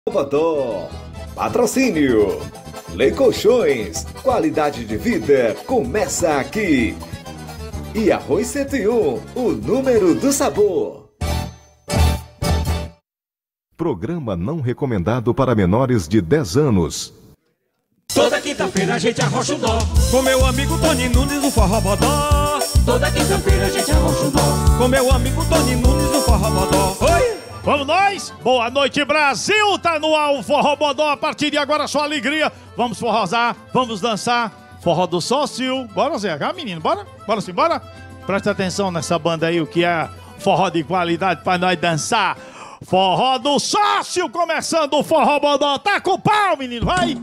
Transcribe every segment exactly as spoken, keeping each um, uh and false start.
Salvador. Patrocínio Lei Colchões, qualidade de vida começa aqui. E Arroz cento e um, o número do sabor. Programa não recomendado para menores de dez anos. Toda quinta-feira a gente arrocha o dó com meu amigo Tony Nunes do Forró Bodó. Toda quinta-feira a gente arrocha o dó com meu amigo Tony Nunes do Forró Bodó. Oi! Vamos nós? Boa noite, Brasil! Tá no ar o Forró Bodó. A partir de agora, sua alegria. Vamos forrosar, vamos dançar. Forró do Sócio. Bora, Zé H, menino, bora? Bora sim, bora? Presta atenção nessa banda aí, o que é forró de qualidade pra nós dançar. Forró do Sócio, começando o Forró Bodó. Tá com o pau, menino, vai!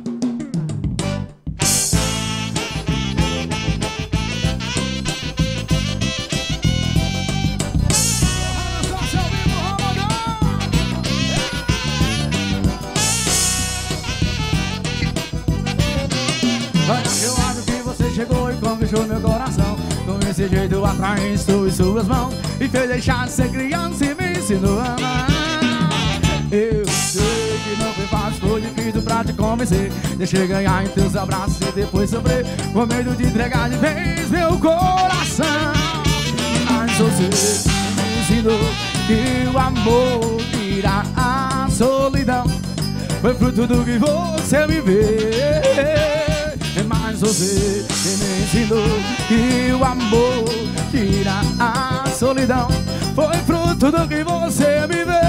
Chegou e conquistou meu coração com esse jeito atraente, estou em suas mãos e fez deixar de ser criança e me ensinou a amar. Eu sei que não foi fácil, foi difícil pra te convencer. Deixei ganhar em teus abraços e depois sofrer com medo de entregar de vez meu coração. Mas você me ensinou que o amor tira a solidão. Foi fruto do que você me vê. Mas você me ensinou que o amor tira a solidão. Foi fruto do que você me vê.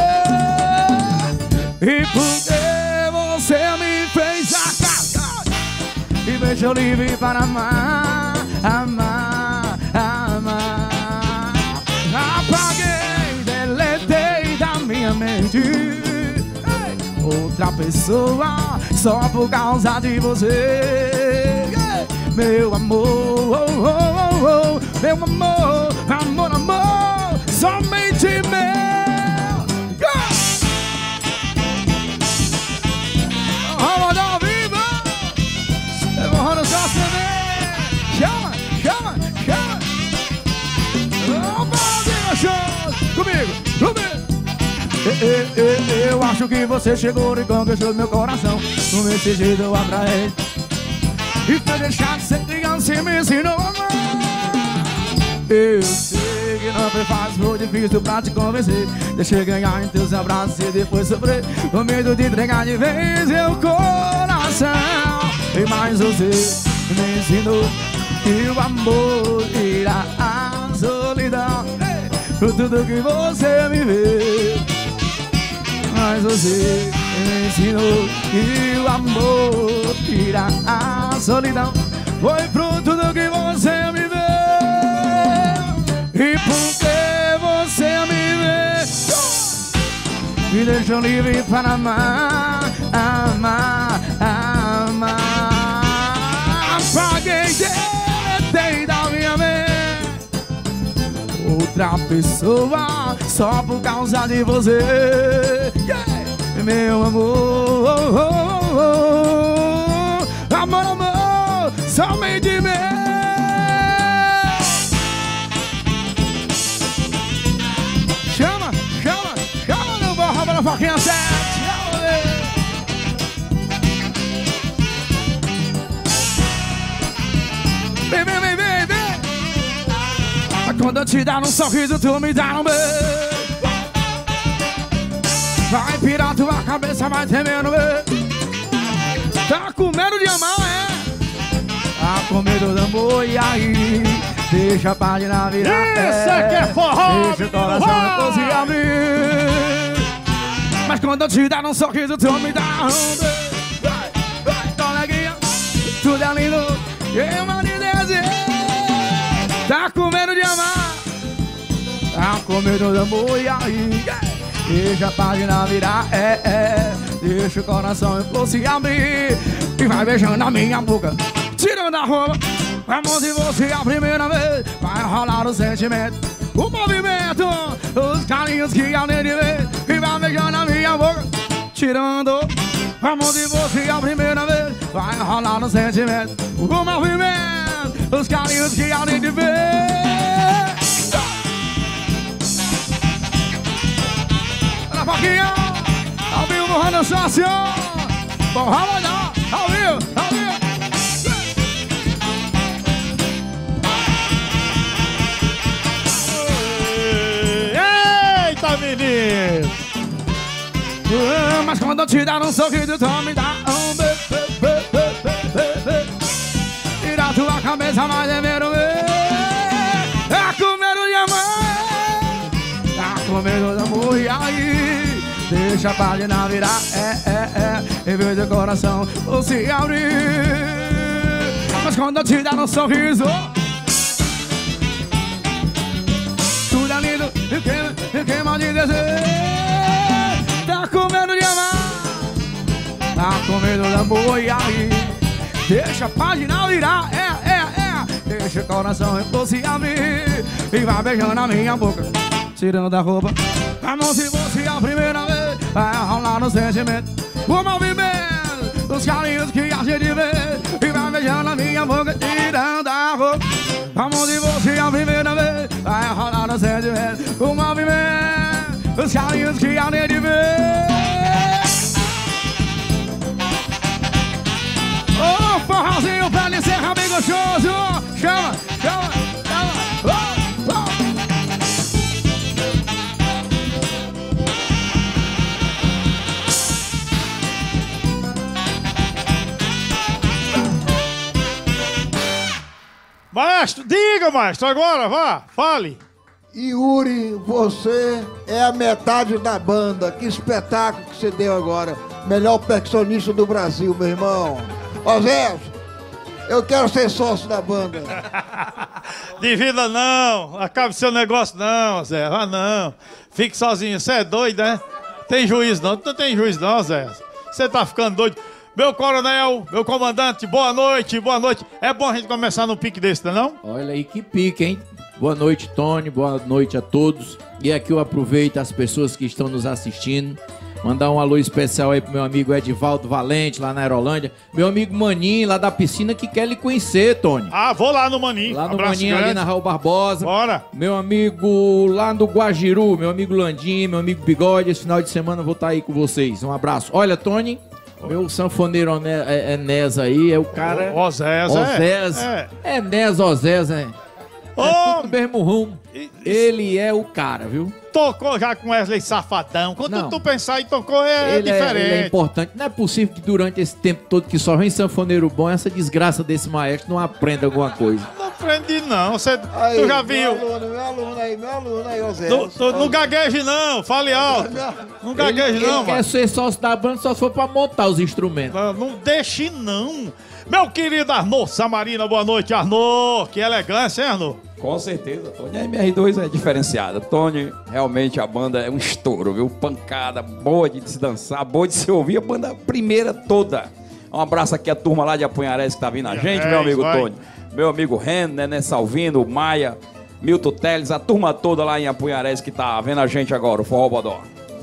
E porque você me fez acabar e me deixou livre para amar, amar, amar. Apaguei, deletei da minha mente outra pessoa só por causa de você. Meu amor, oh, oh, oh, oh. Meu amor, amor, amor, somente meu. Vamos dar viva. Vamos só acender. Chama, chama, chama. Vamos, show. Comigo, comigo. Eu, eu, eu acho que você chegou e conquistou meu coração com esse jeito atraente e foi deixar de ser criança e me ensinou a amar. Eu sei que não foi fácil, foi difícil pra te convencer. Deixei ganhar em teus abraços e depois sofrer com medo de entregar de vez meu coração. E mais você me ensinou que o amor tira a solidão. Por tudo que você me vê. Mas você me ensinou que o amor tira a solidão. Foi fruto do que você me vê. E porque você me vê, me deixou livre para amar, amar, amar. Apaguei, deletei da minha mente outra pessoa só por causa de você. Yeah. Meu amor, oh, oh, oh. Amor, amor, somente meu. Chama, chama, chama no borra para a foquinha sete. Vem, vem, vem, vem, vem. Quando eu te dar um sorriso, tu me dá um beijo. Vai pirar tua cabeça, vai tremendo, tá com medo de amar, é? Tá com medo do amor, e aí? Deixa a página virar. Isso é que é forró, deixa o coração se abrir. Mas quando eu te dar um sorriso, tu me dá um beijo. Vai, vai, coleguinha, tudo é lindo, eu mando desejo. Tá com medo de amar, tá com medo do amor, e aí? Deixa a página virar, é, é. Deixa o coração se abrir e vai beijando a minha boca, tirando a roupa. Amor, se você é a primeira vez, vai rolar o sentimento, o movimento, os carinhos que alguém de vez e vai beijando a minha boca, tirando. Amor, se você é a primeira vez, vai rolar o sentimento, o movimento, os carinhos que alguém de vez. Foquinha, ao vivo forró do sócio. Forró Bodó, ao vivo, ao vivo. Eita, menino! Mas quando eu te dar um sorriso, tu me dá um beijo. E da tua cabeça mais é ver o meu. É com medo de amar. Tá com medo de amor e aí deixa a página virar. É, é, é. Em vez do coração ou se abrir. Mas quando eu te dar um sorriso, tudo é lindo e queima, e queima de desejo. Tá com medo de amar, tá com medo de amor e aí deixa a página virar, é, é, é. Deixa o coração se abrir e vai beijando a minha boca, tirando da roupa. Como se fosse a primeira vez, vai rolar no sentimento, o movimento, os carinhos que a gente vê. E vai beijando a minha boca, tirando da roupa. Como se fosse a primeira vez, vai rolar no sentimento, o movimento, os carinhos que a gente vê. Ô, oh, forrozinho pra lhe encerrar bem gostoso. Chama, chama, chama. Oh, oh. Maestro, diga, maestro, agora, vá, fale. Yuri, você é a metade da banda. Que espetáculo que você deu agora. Melhor percussionista do Brasil, meu irmão. Ó, Zé, eu quero ser sócio da banda. De vida não, acabe seu negócio não, Zé, ah não. Fique sozinho, você é doido, né? Tem juízo não, tu não tem juízo não, Zé. Você tá ficando doido. Meu coronel, meu comandante, boa noite, boa noite. É bom a gente começar num pique desse, não é não? Olha aí que pique, hein? Boa noite, Tony, boa noite a todos. E aqui eu aproveito as pessoas que estão nos assistindo. Mandar um alô especial aí pro meu amigo Edivaldo Valente, lá na Aerolândia. Meu amigo Maninho, lá da piscina, que quer lhe conhecer, Tony. Ah, vou lá no Maninho. Lá no Abraço Maninho, grande. ali na Raul Barbosa. Bora. Meu amigo lá do Guajiru, meu amigo Landim, meu amigo Bigode. Esse final de semana eu vou estar aí com vocês. Um abraço. Olha, Tony, meu sanfoneiro Enéas aí, é o cara... Osés, Osés. é. É Enéas Osés, é. É Ô, tudo mesmo rumo. Ele é o cara, viu? Tocou já com Wesley Safadão. Quando Não. tu pensar em tocou, é Ele é, diferente. ele é importante. Não é possível que durante esse tempo todo que só vem sanfoneiro bom, essa desgraça desse maestro não aprenda alguma coisa. Não aprendi não. Você, Aí, tu já viu? Meu aluno, meu aluno aí, meu aluno aí, ô Zé. Tu, tu, não gagueje não, fale alto. Não gagueje ele não, ele quer mano. ser sócio da banda só se for pra montar os instrumentos. Não, não deixe não. Meu querido Arnô Samarina, boa noite, Arnô. Que elegância, hein, Arnô? Com certeza, Tony. A M R dois é diferenciada. Tony, realmente a banda é um estouro, viu? Pancada, boa de se dançar, boa de se ouvir. A banda primeira toda. Um abraço aqui à turma lá de Apunharés que tá vindo a gente, É, meu amigo vai. Tony. Meu amigo Ren, Nené Salvino, Maia, Milton Teles, a turma toda lá em Apunharés que tá vendo a gente agora, o Forró Bodó.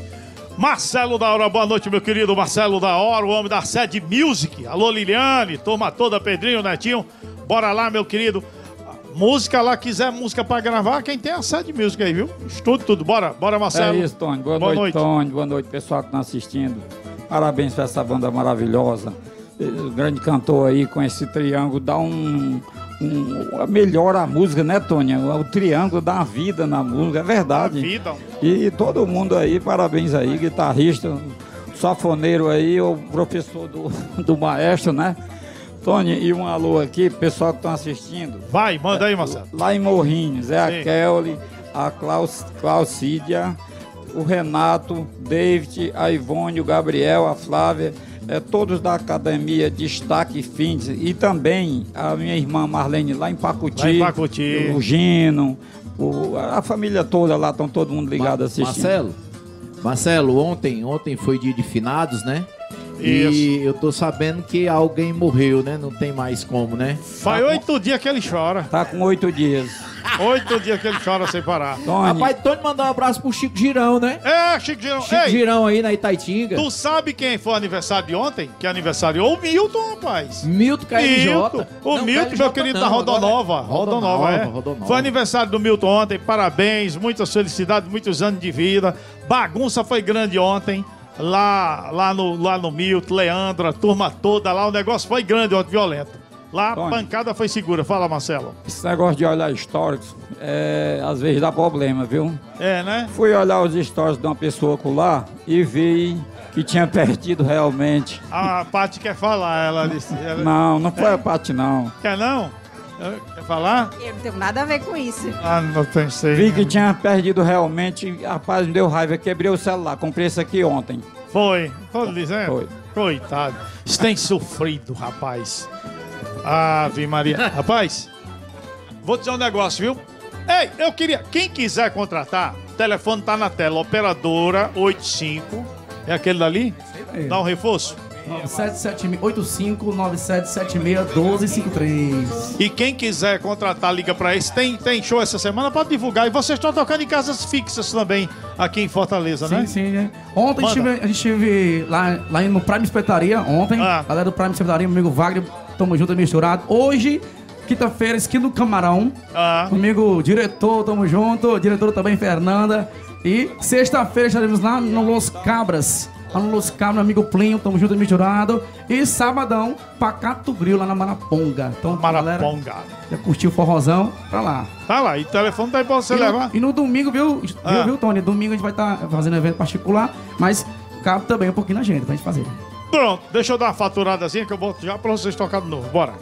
Marcelo da Hora, boa noite, meu querido Marcelo da Hora, o homem da Sede Music. Alô, Liliane, turma toda, Pedrinho, Netinho. Bora lá, meu querido. Música lá, quiser música pra gravar, quem tem a Sede Music aí, viu? Estudo tudo, bora, bora, Marcelo. É isso, Tony. Boa, Boa noite, noite. Tony. Boa noite, pessoal que tá assistindo. Parabéns pra essa banda maravilhosa. O grande cantor aí com esse triângulo dá um... um melhora a música, né, Tony? O triângulo dá uma vida na música, é verdade. A vida. E todo mundo aí, parabéns aí, guitarrista, safoneiro aí, o professor do, do maestro, né? Tony, e um alô aqui, pessoal que estão assistindo. Vai, manda aí, Marcelo. Lá em Morrinhos, é Sim. a Kelly, a Klaus, Claucídia, o Renato, David, a Ivone, o Gabriel, a Flávia, é, todos da Academia Destaque Fins, e também a minha irmã Marlene lá em Pacuti, Lá em Pacuti. o Gino, o- a família toda lá, estão todo mundo ligado Ma- assistindo. Marcelo, Marcelo, ontem, ontem foi dia de finados, né? Isso. E eu tô sabendo que alguém morreu, né? Não tem mais como, né? Faz oito dias que ele chora. Tá com oito dias. Oito dias que ele chora sem parar. Tony, Rapaz, Tony mandou um abraço pro Chico Girão, né? É, Chico Girão. Chico Ei, Girão aí na Itaitinga. tu sabe quem foi o aniversário de ontem? Que aniversariou o Milton, rapaz. Milton K L J. Milton. O Não, Milton, K L J meu querido da não, Rodonova. agora é Rodonova, é. Rodonova. Foi aniversário do Milton ontem. Parabéns, muitas felicidades, muitos anos de vida. Bagunça foi grande ontem. lá, lá, no, lá no Milton, Leandro, a turma toda lá, o negócio foi grande, ó, violento. Lá a Tony. pancada foi segura. Fala, Marcelo. Esse negócio de olhar históricos, é, às vezes dá problema, viu? É, né? Fui olhar os stories de uma pessoa lá e vi que tinha perdido realmente. A Paty quer falar, ela disse. Ela... Não, não foi a Paty, não. Quer não? Quer falar? Eu não tenho nada a ver com isso. Ah, não pensei. Vi que tinha perdido realmente. Rapaz, me deu raiva. Quebrei o celular. Comprei esse aqui ontem. Foi. Foi dizendo? Foi. Coitado. Isso tem sofrido, rapaz. Ave Maria. Rapaz, vou dizer um negócio, viu? Ei, eu queria... Quem quiser contratar, o telefone tá na tela. Operadora oitenta e cinco. É aquele dali? Dá um reforço. nove sete sete seis, oito cinco nove sete sete seis, um dois cinco três. E quem quiser contratar, liga pra esse. Tem, tem show essa semana, pode divulgar. E vocês estão tocando em casas fixas também, aqui em Fortaleza, Sim, né? sim, né? Ontem a gente, Manda. tive, a gente teve lá, lá no Prime Espetaria, ontem. Ah. Galera do Prime Espetaria, meu amigo Wagner, tamo junto e misturado. Hoje, quinta-feira, esquina do Camarão. Ah. Comigo, diretor, tamo junto. Diretora também, Fernanda. E sexta-feira estaremos lá no Los Cabras. Lá no Los Cabras, meu amigo Plinho, tamo junto e misturado. E sabadão, Pacato Grill, lá na Maraponga. Então, Maraponga. galera, já curtiu o forrozão? Pra lá. Tá lá, e o telefone tá aí pra você E no, levar. e no domingo, viu, Ah. viu, viu, Tony? Domingo a gente vai estar fazendo evento particular, mas cabe também um pouquinho na gente pra gente fazer. Pronto, deixa eu dar uma faturadazinha que eu volto já pra vocês tocar de novo. Bora.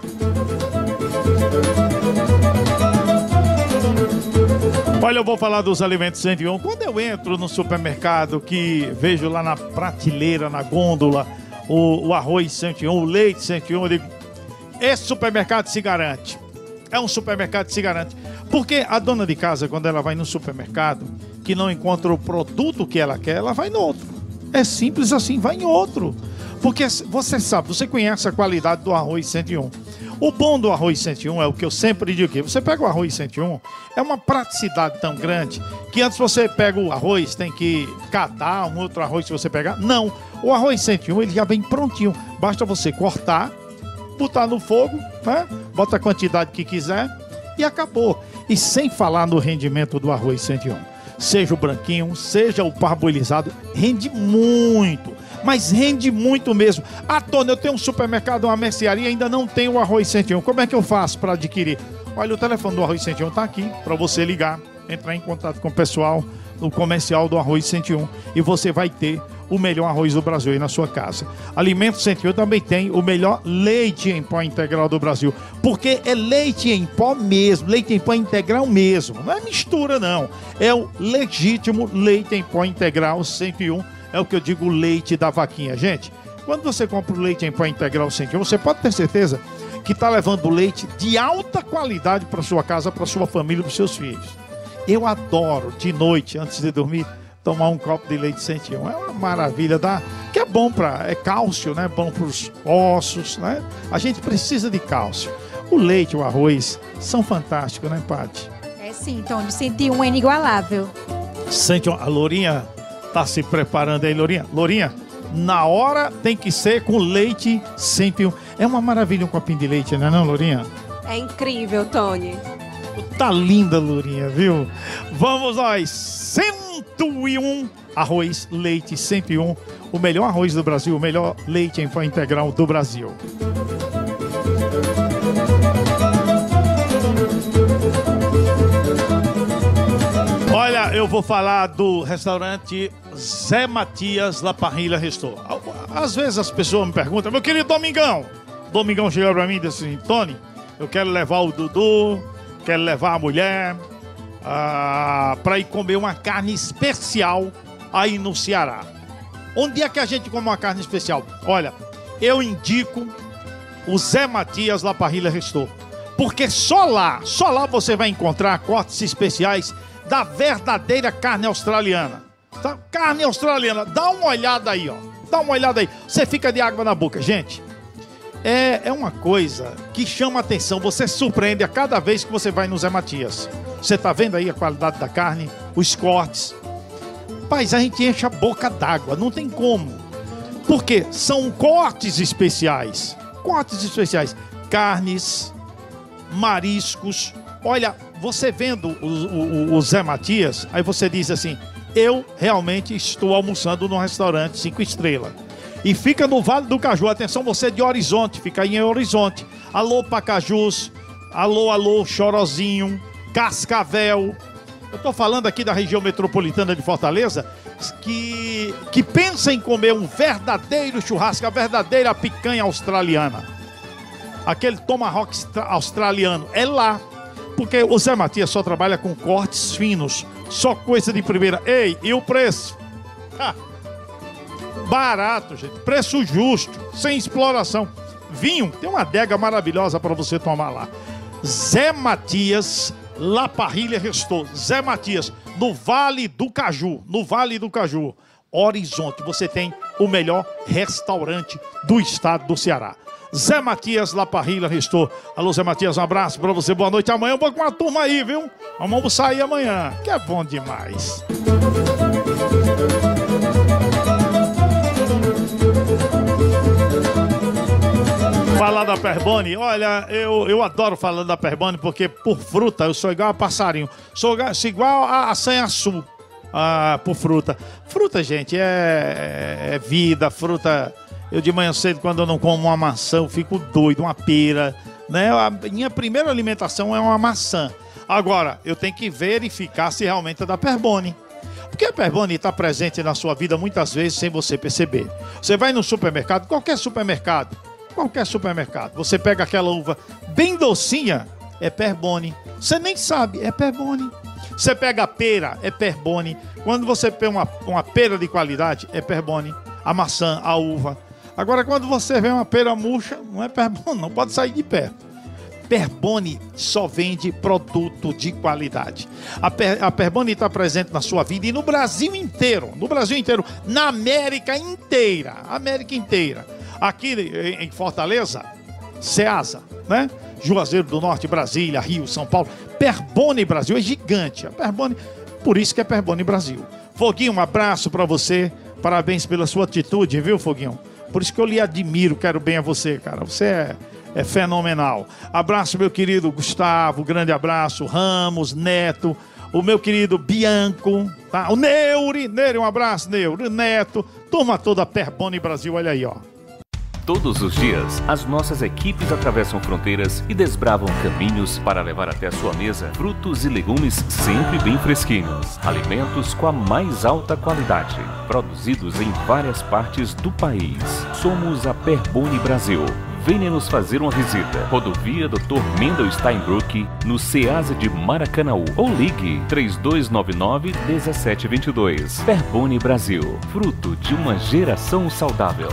Olha, eu vou falar dos alimentos cento e um. Quando eu entro no supermercado, que vejo lá na prateleira, na gôndola, o, o arroz cento e um, o leite cento e um, eu digo, esse supermercado se garante. É um supermercado que se garante. Porque a dona de casa, quando ela vai no supermercado, que não encontra o produto que ela quer, ela vai no outro. É simples assim, vai em outro. Porque você sabe, você conhece a qualidade do arroz cento e um. O bom do arroz cento e um é o que eu sempre digo aqui. Você pega o arroz cento e um, é uma praticidade tão grande que antes você pega o arroz, tem que catar um outro arroz se você pegar. Não, o arroz cento e um ele já vem prontinho. Basta você cortar, botar no fogo, né? Bota a quantidade que quiser e acabou. E sem falar no rendimento do arroz cento e um. Seja o branquinho, seja o parboilizado, rende muito. Mas rende muito mesmo. Ah, Tony, eu tenho um supermercado, uma mercearia, ainda não tenho o arroz cento e um. Como é que eu faço para adquirir? Olha, o telefone do arroz cento e um está aqui para você ligar, entrar em contato com o pessoal do comercial do arroz cento e um e você vai ter o melhor arroz do Brasil aí na sua casa. Alimento cento e um também tem o melhor leite em pó integral do Brasil, porque é leite em pó mesmo, leite em pó integral mesmo, não é mistura não, é o legítimo leite em pó integral cento e um, é o que eu digo, leite da vaquinha. Gente, quando você compra o leite em pó integral cento e um, você pode ter certeza que está levando leite de alta qualidade para sua casa, para sua família, para os seus filhos. Eu adoro, de noite, antes de dormir, tomar um copo de leite cento e um. É uma maravilha, dá, que é bom para, é cálcio, né? Bom para os ossos, né? A gente precisa de cálcio. O leite, o arroz, são fantásticos, né, Paty? É sim, Tony, cento e um é inigualável. cento e um, a Lourinha tá se preparando aí, Lourinha. Lourinha, na hora tem que ser com leite cento e um. É uma maravilha um copinho de leite, não é não, Lourinha? É incrível, Tony. Tá linda, Lourinha, viu? Vamos nós, cento e um arroz, leite cento e um, o melhor arroz do Brasil, o melhor leite em pó integral do Brasil. Olha, eu vou falar do restaurante Zé Matias La Parrilla Restaurant. Às vezes as pessoas me perguntam, meu querido Domingão, Domingão chegou pra mim e disse assim, Tony, eu quero levar o Dudu, quero levar a mulher ah, para ir comer uma carne especial aí no Ceará. Onde é que a gente come uma carne especial? Olha, eu indico o Zé Matias La Parrilla Restaurant, porque só lá, só lá você vai encontrar cortes especiais da verdadeira carne australiana. Tá? Carne australiana, dá uma olhada aí, ó. Dá uma olhada aí. Você fica de água na boca, gente. É, é uma coisa que chama atenção. Você se surpreende a cada vez que você vai no Zé Matias. Você tá vendo aí a qualidade da carne, os cortes. Rapaz, a gente enche a boca d'água, não tem como. Porque são cortes especiais. Cortes especiais. Carnes, mariscos. Olha, você vendo o, o, o Zé Matias, aí você diz assim, eu realmente estou almoçando num restaurante cinco estrelas. E fica no Vale do Caju. Atenção, você de Horizonte, fica aí em Horizonte. Alô, Pacajus. Alô, alô, Chorozinho. Cascavel. Eu tô falando aqui da região metropolitana de Fortaleza, que, que pensa em comer um verdadeiro churrasco, a verdadeira picanha australiana. Aquele tomahawk australiano. É lá. Porque o Zé Matias só trabalha com cortes finos. Só coisa de primeira. Ei, e o preço? Ha! Barato, gente. Preço justo, sem exploração. Vinho, tem uma adega maravilhosa para você tomar lá. Zé Matias, La Parrilha Restou. Zé Matias, no Vale do Caju. No Vale do Caju. Horizonte, você tem o melhor restaurante do estado do Ceará. Zé Matias, La Parrilha Restou. Alô, Zé Matias, um abraço para você. Boa noite. Amanhã eu vou com uma turma aí, viu? Vamos sair amanhã, que é bom demais. Falar da Perboni, olha, eu, eu adoro falar da Perboni porque por fruta eu sou igual a passarinho, sou igual, sou igual a, a sanhaçu ah, por fruta. Fruta, gente, é, é vida, fruta. Eu de manhã cedo, quando eu não como uma maçã, eu fico doido, uma pera, né? A minha primeira alimentação é uma maçã. Agora, eu tenho que verificar se realmente é da Perboni. Porque a Perboni está presente na sua vida muitas vezes sem você perceber. Você vai no supermercado, qualquer supermercado, qualquer supermercado, você pega aquela uva bem docinha, é Perboni. Você nem sabe, é Perboni. Você pega a pera, é Perboni. Quando você pega uma, uma pera de qualidade, é Perboni. A maçã, a uva. Agora, quando você vê uma pera murcha, não é Perboni, não pode sair de perto. Perboni só vende produto de qualidade. A, per, a Perboni está presente na sua vida e no Brasil inteiro. No Brasil inteiro. Na América inteira. América inteira. Aqui em Fortaleza, Ceasa, né? Juazeiro do Norte, Brasília, Rio, São Paulo. Perboni Brasil é gigante. A Perboni, por isso que é Perboni Brasil. Foguinho, um abraço para você. Parabéns pela sua atitude, viu, Foguinho? Por isso que eu lhe admiro, quero bem a você, cara. Você é, é fenomenal. Abraço, meu querido Gustavo, grande abraço. Ramos, Neto, o meu querido Bianco, tá? O Neuri, Neuri, um abraço, Neuri, Neto. Turma toda Perboni Brasil, olha aí, ó. Todos os dias, as nossas equipes atravessam fronteiras e desbravam caminhos para levar até a sua mesa frutos e legumes sempre bem fresquinhos. Alimentos com a mais alta qualidade, produzidos em várias partes do país. Somos a Perboni Brasil. Venha nos fazer uma visita. Rodovia doutor Mendel Steinbrück, no Ceasa de Maracanaú. Ou ligue três dois nove nove, um sete dois dois. Perboni Brasil, fruto de uma geração saudável.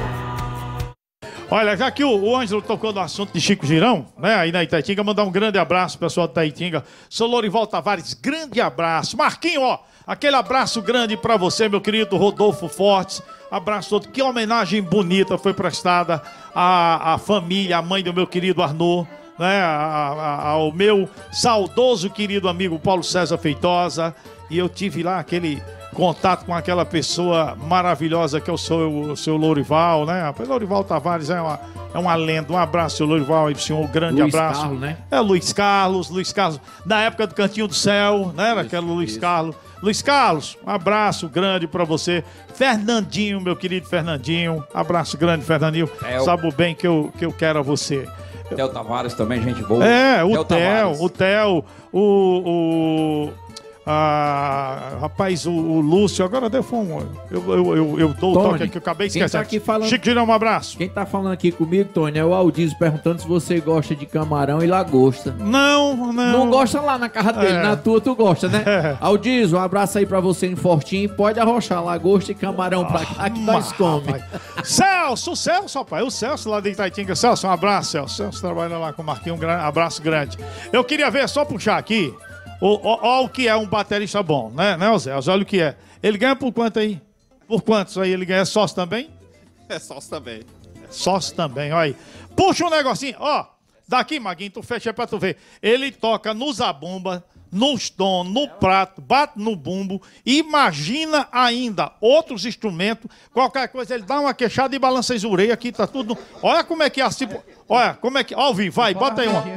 Olha, já que o, o Ângelo tocou no assunto de Chico Girão, né, aí na Itaitinga, mandar um grande abraço pro pessoal da Itaitinga. Sou Lorival Tavares, grande abraço. Marquinho, ó, aquele abraço grande pra você, meu querido Rodolfo Fortes. Abraço todo. Que homenagem bonita foi prestada à, à família, à mãe do meu querido Arnaud, né, a, a, ao meu saudoso querido amigo Paulo César Feitosa. E eu tive lá aquele contato com aquela pessoa maravilhosa que é o seu, o seu Lorival, né? O Lorival Tavares é uma, é uma lenda. Um abraço, seu Lorival, aí pro senhor, um grande Luiz abraço. Carlos, né? É, Luiz Carlos, Luiz Carlos, na época do Cantinho do Céu, né? Era aquele Luiz Carlos. Luiz Carlos, um abraço grande pra você. Fernandinho, meu querido Fernandinho, abraço grande, Fernandinho. Theo. Sabe o bem que eu, que eu quero a você. Theo Tavares também, gente boa. É, o Theo Theo, Tavares. o Theo, o... o Ah, rapaz, o, o Lúcio, agora deu fome. Eu, eu, eu, eu dou o Tony, toque aqui, eu acabei quem esquecendo. tá aqui falando- Chico Girão, um abraço. Quem tá falando aqui comigo, Tony, é o Aldizio perguntando se você gosta de camarão e lagosta. Não, não. Não gosta lá na casa dele, É. na tua tu gosta, né? É. Aldizio, um abraço aí pra você em Fortinho. Pode arrochar lagosta e camarão pra cá que nós come. Celso, o Celso, rapaz, o Celso lá de Itaitinga. Celso, um abraço, Celso. Celso trabalha lá com o Marquinhos, um grande, abraço grande. Eu queria ver, só puxar aqui, o, o, o, o que é um baterista bom, né, né, Zé? Olha o que é. Ele ganha por quanto aí? Por quantos aí? Ele ganha sócio também? É sócio também. Sócio também, olha aí. Puxa um negocinho, ó. Daqui, Maguinho, tu fecha pra tu ver. Ele toca no zabumba, nos tom, no prato, bate no bumbo. Imagina ainda outros instrumentos. Qualquer coisa, ele dá uma queixada e balança as orelhas aqui, tá tudo. Olha como é que é assim. Olha, como é que. Ó, Vivo, vai, bota aí uma.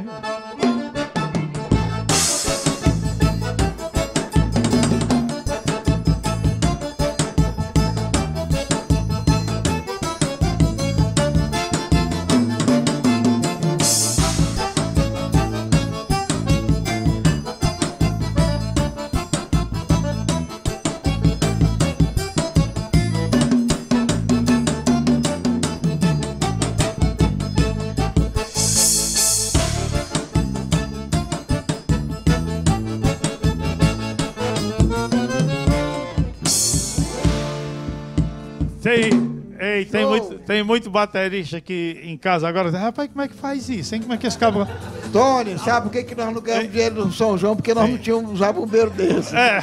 Ei, tem muito, tem muito baterista aqui em casa agora. Rapaz, como é que faz isso, hein? Como é que esse cabo... Tony, sabe por que, que nós não ganhamos dinheiro do São João? Porque nós não tínhamos um bombeiro desse. É.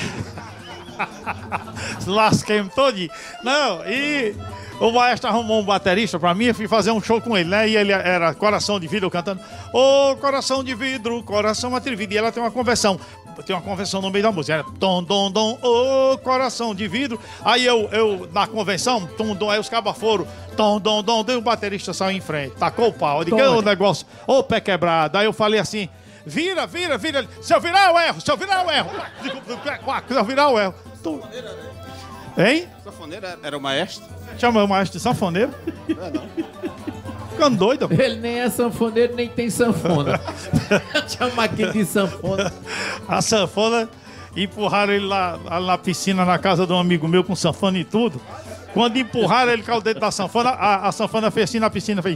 Lasquemos todinho. Não, e o maestro arrumou um baterista pra mim, eu fui fazer um show com ele, né? E ele era Coração de Vidro cantando. Ô, oh, coração de vidro, coração atrevido. E ela tem uma conversão. Tem uma convenção no meio da música. Era tom, dom, dom, ô, oh, coração de vidro. Aí eu, eu na convenção, tom, dom, aí os cabas foram, tom, dom, dom, daí o baterista saiu em frente, tacou o pau. Eu digo, o negócio, ô, oh, pé quebrado. Aí eu falei assim, vira, vira, vira. Se eu virar, eu erro, se eu virar, eu erro. Se eu virar, eu erro. Tu... Hein? Sanfoneiro era o maestro? Chama o maestro de sanfoneiro? Não é não. Ficando doido. Ele nem é sanfoneiro, nem tem sanfona. Chama aquele de sanfona. A sanfona, empurraram ele lá, lá na piscina, na casa de um amigo meu, com sanfona e tudo. Quando empurraram ele caiu dentro da sanfona, a, a sanfona fez assim na piscina, fez...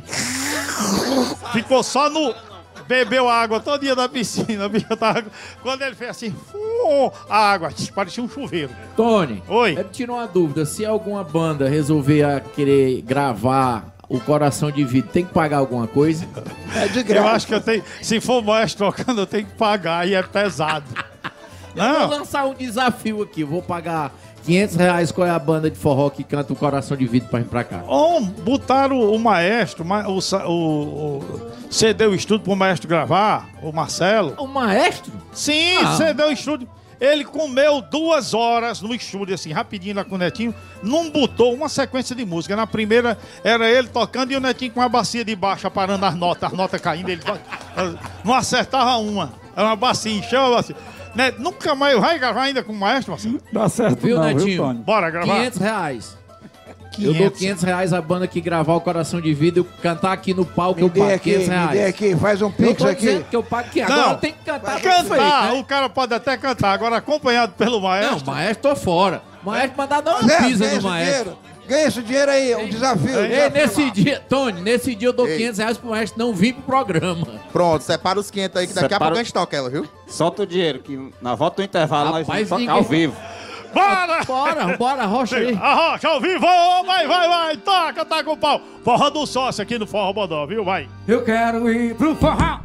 Ficou só no... Bebeu a água todo dia da piscina. Quando ele fez assim, a água parecia um chuveiro. Tony, oi. Eu tiro uma dúvida. Se alguma banda resolver a querer gravar o Coração de Vidro, tem que pagar alguma coisa? É de graça. Eu acho que eu tenho. Se for o maestro tocando, eu tenho que pagar e é pesado. Eu Não. vou lançar um desafio aqui. Eu vou pagar quinhentos reais. Qual é a banda de forró que canta o Coração de Vidro pra vir pra cá? Oh, botaram o, o maestro, o, o, o, cedeu o estúdio pro maestro gravar, o Marcelo. O maestro? Sim, ah. cedeu o estúdio. Ele comeu duas horas no estúdio, assim, rapidinho lá com o Netinho. Não botou uma sequência de música. Na primeira era ele tocando e o Netinho com a bacia de baixo, parando as notas, as notas caindo. Ele não acertava uma. Era uma bacia, encheu a bacia. Né? Nunca mais vai gravar ainda com o maestro, Marcelo? Dá certo, viu, não, Netinho? viu, Tony? Bora gravar. quinhentos reais. Eu dou quinhentos reais a banda que gravar o Coração de Vidro, eu cantar aqui no palco, eu pago aqui, quinhentos reais. Me dê aqui, faz um pix eu aqui. Que eu pago aqui. Agora Não, eu tenho que cantar. Cantar, feito, né? o cara pode até cantar, agora acompanhado pelo maestro. Não, maestro tô fora. Maestro mandar dar uma Zé, pisa no maestro. Dinheiro. Ganha esse dinheiro aí, é um desafio. Ei, desafio nesse lá. dia, Tony, nesse dia eu dou Ei. quinhentos reais pro maestro não vir pro programa. Pronto, separa os quinhentos aí que daqui Separa- a pouco a gente toca ela, viu? Solta o dinheiro, que na volta do intervalo Rapaz, nós vamos tocar ninguém- ao vivo. Bora! Bora, bora, rocha aí. Arrocha ao vivo, vai, vai, vai, toca, tá com o pau. Forró do sócio aqui no Forró Bodó, viu? Vai. Eu quero ir pro forró.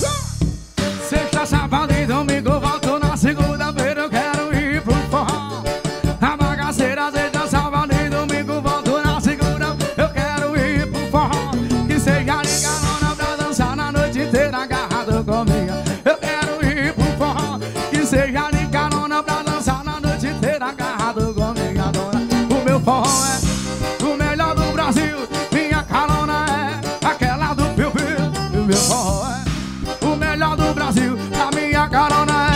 Sexta, sábado e domingo, volto na segunda-feira. Eu quero ir pro forró. A bagaceira, sexta, sábado e domingo, volto na segunda. Eu quero ir pro forró. Que seja de carona pra dançar na noite inteira, agarrado comigo. Eu quero ir pro forró. Que seja de carona pra dançar na noite inteira, agarrado comigo, adora. O meu forró é o melhor do Brasil. Minha carona é aquela do Piu Piu. O meu forró é o melhor do Brasil. A minha carona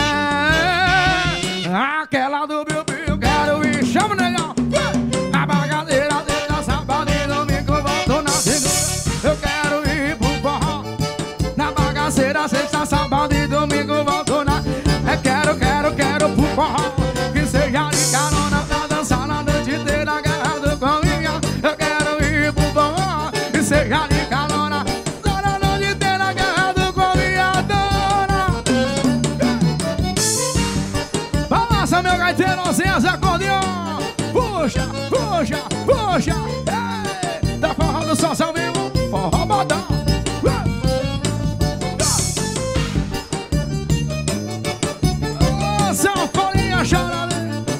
é aquela do Piu Piu. Quero ir, chama o negão. A bagadeira deixa sábado e domingo, volto na segunda. Eu quero ir pro forró. Na bagaceira, sexta, sábado e domingo, volto na. É quero, quero, quero pro forró. Que seja de carona pra dançar na noite inteira, agarrado com minha. Eu quero ir pro forró. Que seja de carona na noite inteira, agarrado com minha dona. Balança, meu gaiteiro, César acordeão. Puxa, puxa, puxa. Ei, tá forró do sócio ao vivo, forró bodão. Sanfoninha chorando.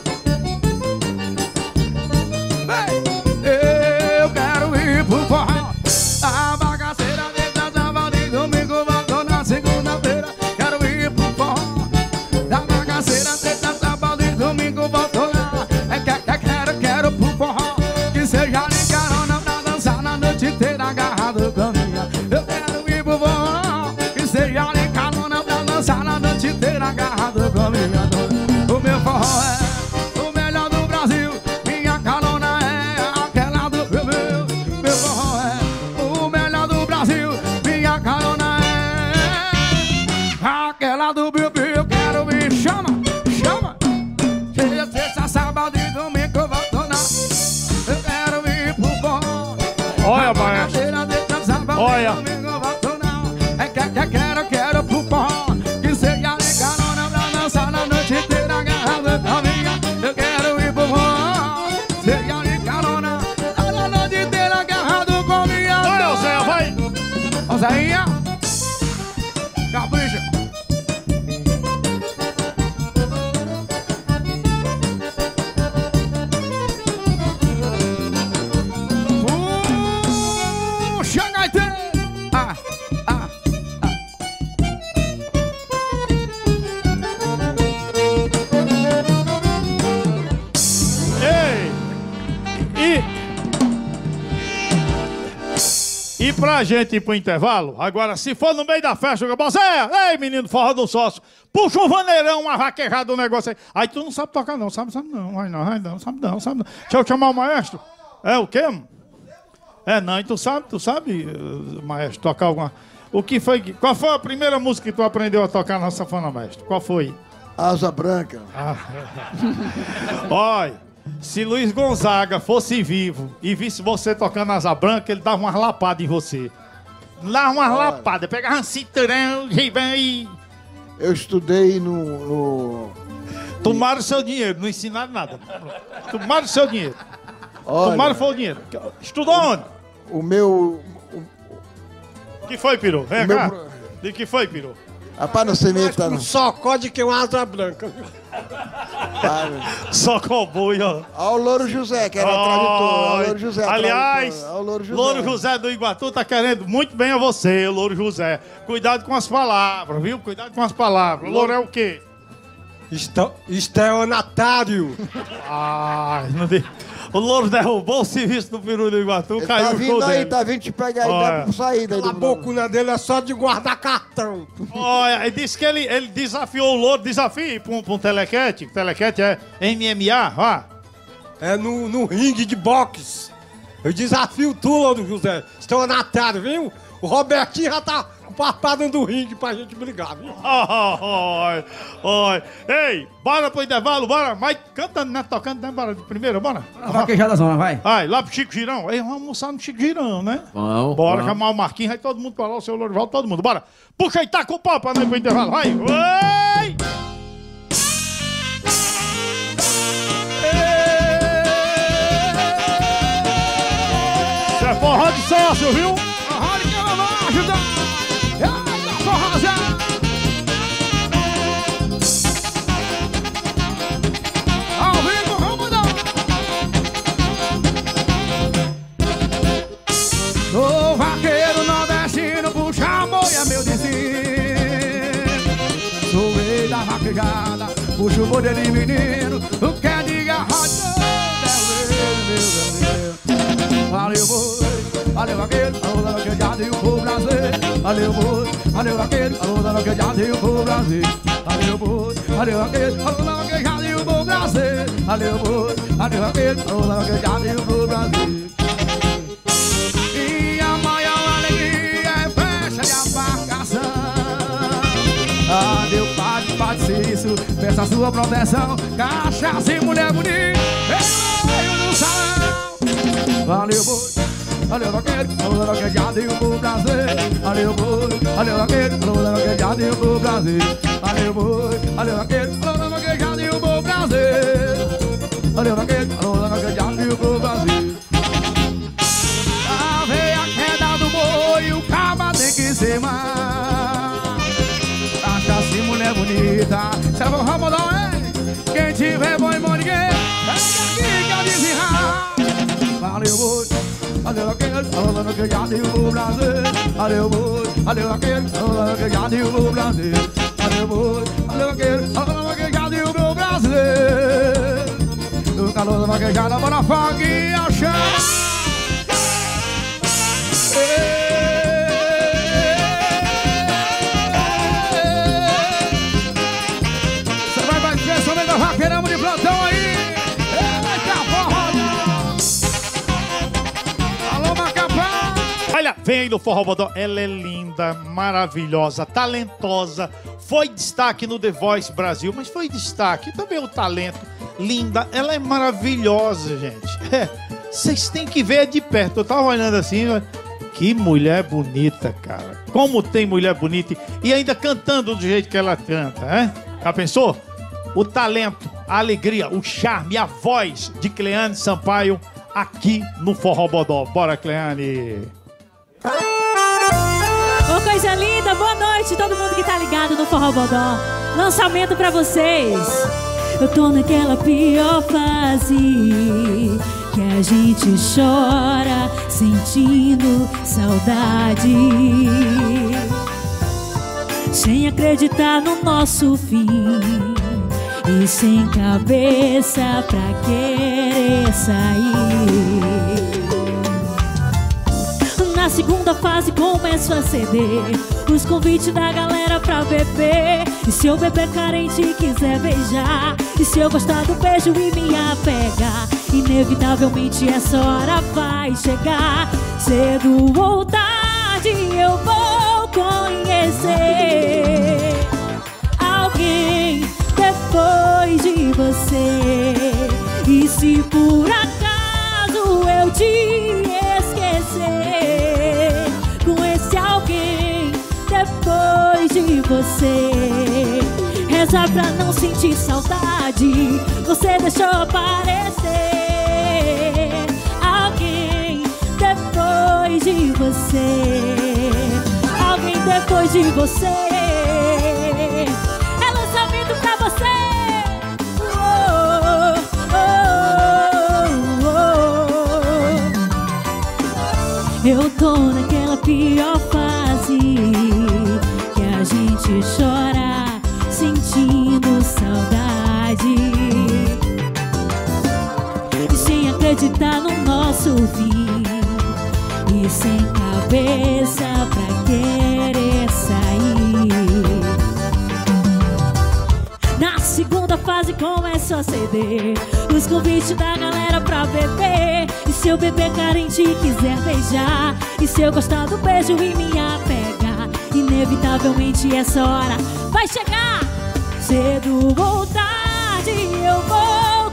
Eu quero ir pro forró. A bagaceira deixa sábado e domingo, volto na segunda-feira. Quero ir pro forró. A bagaceira deixa sábado e domingo, volto lá. É que, que, quero, quero pro forró. Que seja de carona pra dançar na noite inteira, agarrado com minha. Eu quero ir pro forró. Que seja de carona pra dançar na noite inteira, agarrado com minha dona. O meu forró é o melhor do Brasil. Minha carona é aquela do meu, meu. Meu forró é o melhor do Brasil. Minha carona é aquela do meu, meu. Eu quero me chama, chama. Chega sexta, sábado e domingo, eu volto na. Eu quero ir pro forró. Olha, maestro. Olha. É que, que quero, quero pro forró. Que seja de carona pra dançar na noite inteira, agarrado com minha. Eu quero ir pro forró. Seja de carona na noite inteira, Zeinha. Capricha. Puxa, gaiteiro. Ah, ah, ah. Ei! E... E pra gente ir pro intervalo, agora, se for no meio da festa, eu posso, ei, menino forró do sócio, puxa um vaneirão, uma vaquejada do negócio aí. Aí tu não sabe tocar não, sabe, sabe não, vai não, vai não, sabe não, sabe não. Deixa eu chamar o maestro. É o quê? É, não, e tu sabe, tu sabe, uh, maestro, tocar alguma... O que foi, que... qual foi a primeira música que tu aprendeu a tocar na sanfona, maestro? Qual foi? Asa Branca. Ah. Olha... Se Luiz Gonzaga fosse vivo e visse você tocando Asa Branca, ele dava umas lapadas em você. Dava umas lapadas, pegava um cinturão e... Eu estudei no... no... Tomaram o seu dinheiro, não ensinaram nada. Tomaram o seu dinheiro. Olha, Tomaram foi o dinheiro. Estudou onde? O meu... O que foi, Piru? Vem o cá. meu... De que foi, Piru? Rapaz, não sei nem tá Um socó de que uma asa branca. Só cowboy, ó. Olha o Louro José, que era o tradutor. Olha o Louro José. Aliás, tradutor. Olha o Louro José. Louro José do Iguatu tá querendo muito bem a você, Louro José. Cuidado com as palavras, viu? Cuidado com as palavras. O Louro é o quê? Estelionatário. Ai, não dei. O Louro derrubou o serviço do Peru do Iguatu, Ele caiu tá o vindo show aí, dele. tá vindo te pegar aí, Olha. dá pra sair daí. A bocuna dele é só de guardar cartão. Olha, ele disse que ele, ele desafiou o Louro, desafio pra um, pra um telequete. Telequete é M M A, ó. É no, no ringue de boxe. Eu desafio tu, Louro José. Estelionatário, viu? O Robertinho já tá com papada do ringue pra gente brigar, viu? Oi, oi. Ei, bora pro intervalo, bora. Mas cantando, né? Tocando, né? Bora de primeira, bora. A vaquejada zona, vai. Ai, lá pro Chico Girão. Ei, vamos almoçar no Chico Girão, né? Vamos, Bora vamos. chamar o Marquinhos, aí todo mundo pra lá, o seu Lourival, todo mundo. Bora. Puxa aí, tá com o pau pra nós pro intervalo. Vai. Oi! Isso é forró de sócio, viu? Forró de que eu vou ajudar. Eita, forrozão. Ao vivo, vamos dar. Sou vaqueiro nordestino, puxa boi é meu destino. Sou rei da vaquejada, puxo o boi dele menino. Não quer diga roda, valeu boi, valeu vaqueiro, alô da vaquejada e o povo brasileiro. Valeu boi, valeu vaqueiro, alô da vaquejada e o povo brasileiro. Valeu boi, valeu vaqueiro, alô da vaquejada e o povo brasileiro. Valeu boi, valeu vaqueiro, alô da vaquejada e o povo brasileiro. E a maior alegria é festa de embarcação. Ah, meu padre, padre Cício, peça a sua proteção. Cachaça e mulher bonita, veio no salão. Valeu boi, valeu vaqueiro, alô da vaquejada e o povo brasileiro. Valeu boi, valeu vaqueiro, alô da vaquejada e o povo brasileiro. Valeu boi, valeu vaqueiro, alô da vaquejada e o povo brasileiro. Valeu vaqueiro, alô da vaquejada e o povo brasileiro. Lá vem a queda do boi, o caba tem que ser mais. Cachaça e mulher bonita, serve o ramadão, hein? Quem tiver boi, bom ninguém, pega aqui que eu desirrar. Valeu boi, valeu vaqueiro, alô da vaquejada e o povo brasileiro. Valeu boi, valeu vaqueiro, alô da vaquejada e o povo brasileiro. Valeu boi, valeu vaqueiro, alô da vaquejada e o povo brasileiro. No calor da vaquejada, bora fogo e a chama. Você vai vai ver somente da vaqueiramos de plantão aí. Eita forró. Alô Macapá. Olha, vem aí no Forró Bodó. Ela é linda, maravilhosa, talentosa. Foi destaque no The Voice Brasil, mas foi destaque também o talento. Linda, ela é maravilhosa, gente. É, vocês têm que ver de perto. Eu tava olhando assim, que mulher bonita, cara. Como tem mulher bonita e ainda cantando do jeito que ela canta, né? Já pensou? O talento, a alegria, o charme, a voz de Cleane Sampaio aqui no Forró Bodó. Bora, Cleane! Ô, coisa linda, boa noite todo mundo que tá ligado no Forró Bodó. Lançamento pra vocês. Eu tô naquela pior fase que a gente chora sentindo saudade, sem acreditar no nosso fim e sem cabeça pra querer sair. Na segunda fase começo a ceder os convites da galera pra beber. E se eu beber carente e quiser beijar, e se eu gostar do beijo e me apegar, inevitavelmente essa hora vai chegar. Cedo ou tarde eu vou conhecer alguém depois de você. E se por acaso eu te esquecer, com esse alguém depois de você, reza pra não sentir saudade, você deixou aparecer alguém depois de você, alguém depois de você. É lançamento pra você. Oh, oh, oh, oh. Eu tô naquela pior fase que a gente chora sentindo saudade, e sem acreditar no nosso fim e sem cabeça pra querer sair. Na segunda fase começo a ceder os convites da galera pra beber. E se eu beber carente e quiser beijar, e se eu gostar do beijo e me apegar, inevitavelmente essa hora vai chegar. Cedo ou tarde eu vou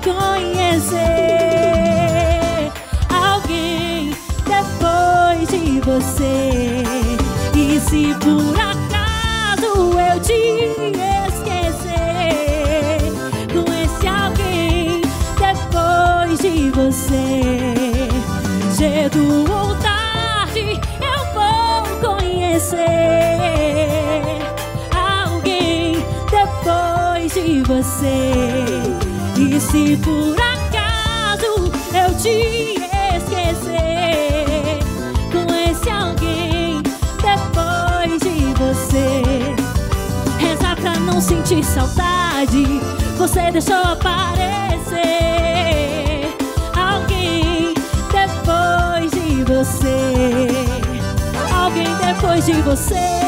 conhecer alguém depois de você. E se por acaso eu te esquecer, com esse alguém depois de você, cedo ou tarde eu vou conhecer alguém depois de você. E se por acaso eu te esquecer, com esse alguém depois de você, reza pra não sentir saudade, você deixou aparecer alguém depois de você, alguém depois de você.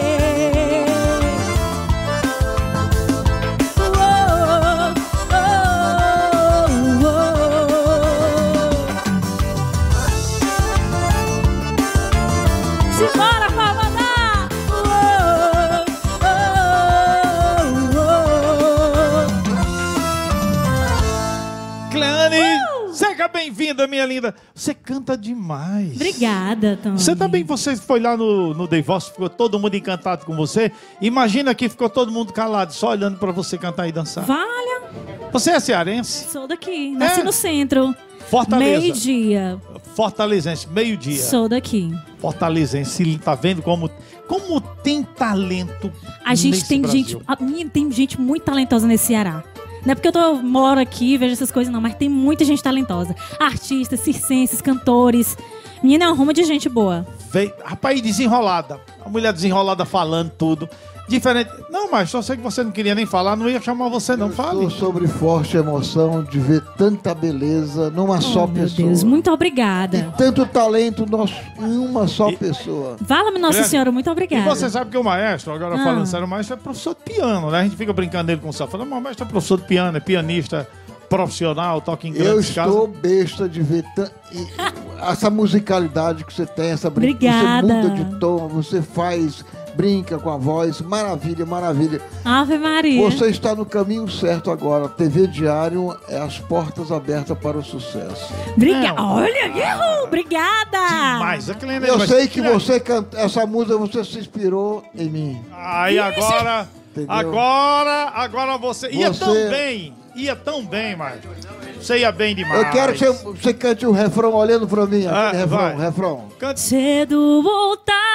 Bem-vinda, minha linda. Você canta demais. Obrigada, Tony. Você também, você foi lá no, no The Voice, ficou todo mundo encantado com você. Imagina que ficou todo mundo calado, só olhando pra você cantar e dançar. Valha. Você é cearense? Sou daqui, nasci É? no centro. Fortaleza. Meio-dia. Fortalezense, meio-dia. Sou daqui. Fortalezense, tá vendo como, como tem talento A gente nesse tem Brasil. gente, a minha, tem gente muito talentosa nesse Ceará. Não é porque eu tô, moro aqui, vejo essas coisas não, mas tem muita gente talentosa. Artistas, circenses, cantores. Menina, é uma ruma de gente boa. Veio, rapaz, desenrolada. A mulher desenrolada falando tudo. Diferente. Não, mas só sei que você não queria nem falar, não ia chamar você não. Fale. Estou sobre forte emoção de ver tanta beleza numa só Meu pessoa. Deus, muito obrigada. E tanto talento nosso, em uma só pessoa. Fala-me, Nossa Grande. Senhora, muito E obrigada. você sabe que o maestro, agora Ah. falando sério, o maestro é professor de piano, né? A gente fica brincando dele com o Safra. Mas o maestro é professor de piano, é pianista profissional, toca em Eu grandes casas. estou besta de ver tan- e- essa musicalidade que você tem, essa brin- Obrigada. Você muda de tom, você faz, brinca com a voz, maravilha, maravilha. Ave Maria. Você está no caminho certo agora. T V Diário é as portas abertas para o sucesso. Obrigada. Olha, Guerro, obrigada. Mas aquele Eu negócio- sei que você canta essa música, você se inspirou em mim. Aí agora, Entendeu? agora, agora você... Ia Você- tão bem, ia tão bem, maestro. Você ia bem demais. Eu quero que você, você cante o refrão olhando para mim. Ah, Aquele refrão, vai. refrão. Cedo ou tarde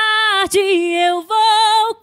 tarde eu vou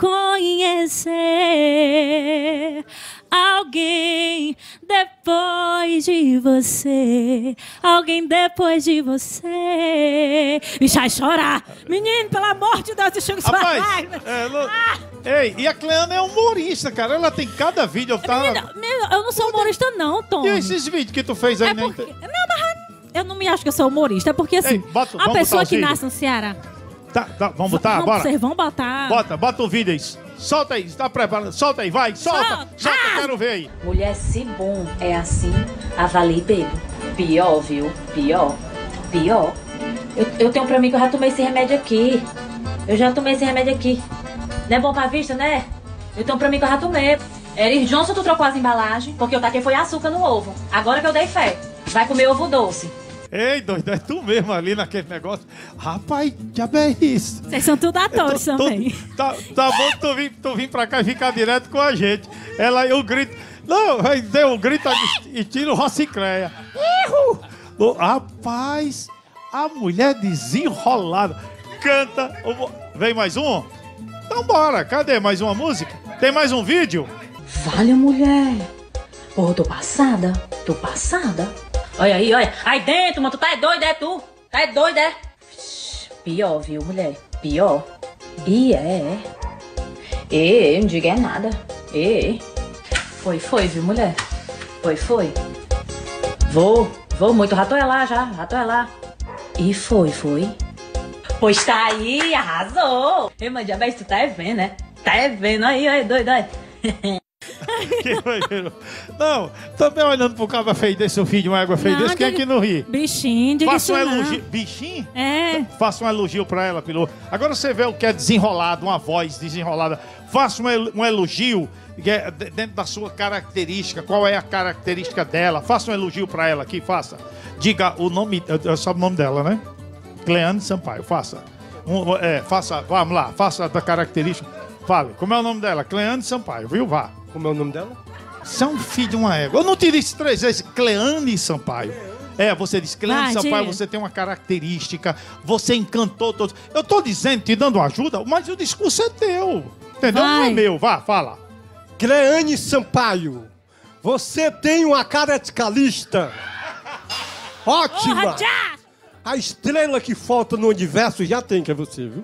conhecer alguém depois de você. Alguém depois de você. Bicho, vai chorar. Menino, pelo amor de Deus, deixa eu Rapaz, chorar. é, não- Ei, e a Cleana é humorista, cara. Ela tem cada vídeo. Tá... Menina, meu, eu não sou humorista não, Tom. E esses vídeos que tu fez aí, É né? porque... Não, mas eu não me acho que eu sou humorista. É porque assim, Ei, bota- a vamos pessoa botar os que vídeos? nasce no Ceará... Tá, tá, vamos botar? Vamos, Bora. vocês vão botar... Bota, bota o vídeo aí. Solta aí, tá preparado? Solta aí, vai, solta. Solta. Solta, quero ver aí. Mulher, se bom é assim, avalie e bebo. Pior, viu? Pior. Pior. Eu, eu tenho pra mim que eu já tomei esse remédio aqui. Eu já tomei esse remédio aqui. Não é bom pra vista, né? Eu tenho pra mim que eu já tomei. Eris Johnson, tu trocou as embalagens, porque eu taquei foi açúcar no ovo. Agora que eu dei fé. Vai comer ovo doce. Ei, doido, é tu mesmo ali naquele negócio. Rapaz, que é isso? Vocês são tudo atores Eu tô- tô- também. Tá, tá bom tu vir, tu vir pra cá e ficar direto com a gente. Ela, eu grito. Não, aí deu um grito e tira o Rocicleia. Ihu! Ô, Rapaz, a mulher desenrolada. Canta. eu vou- Vem mais um? Então bora, cadê mais uma música? Tem mais um vídeo? Vale, mulher. Porra, tô passada. Tô passada. Olha aí, olha. Aí dentro, mano. Tu tá é doido, é tu? Tá é doido, é? Pior, viu, mulher? Pior. E é. E, não diga é nada. E. Foi, foi, viu, mulher? Foi, foi. Vou, vou muito. Já tô é lá, já. Já tô é lá. E foi, foi. Pois tá aí, arrasou. Ei, mano, diabetes, tu tá é vendo, né? Tá é vendo. Aí, aí, doido, aí. Que foi, Pedro? Não, também olhando pro cabo feio desse, o filho de uma égua feia Não, desse, quem é diga- que não ri? Bichinho, diga Faça um isso não. elogio. Bichinho? É. Faça um elogio pra ela, piloto. Agora você vê o que é desenrolado, uma voz desenrolada. Faça um el- um elogio que é de- dentro da sua característica. Qual é a característica dela? Faça um elogio pra ela aqui, faça. Diga o nome, eu sabe o nome dela, né? Cleane Sampaio, faça. Um, é, faça, vamos lá, faça da característica. Fale, como é o nome dela? Cleane Sampaio, viu? Vá. Como é o nome dela? Você é um filho de uma égua. Eu não te disse três vezes, Cleane Sampaio. É, você disse, Cleane Vai, Sampaio, diga. você tem uma característica, você encantou todos. Eu tô dizendo, te dando ajuda, mas o discurso é teu. Entendeu? Não é Vai. meu. Vá, fala. Cleane Sampaio, você tem uma cara de calista. Ótima! Porra, já! A estrela que falta no universo já tem, que é você, viu?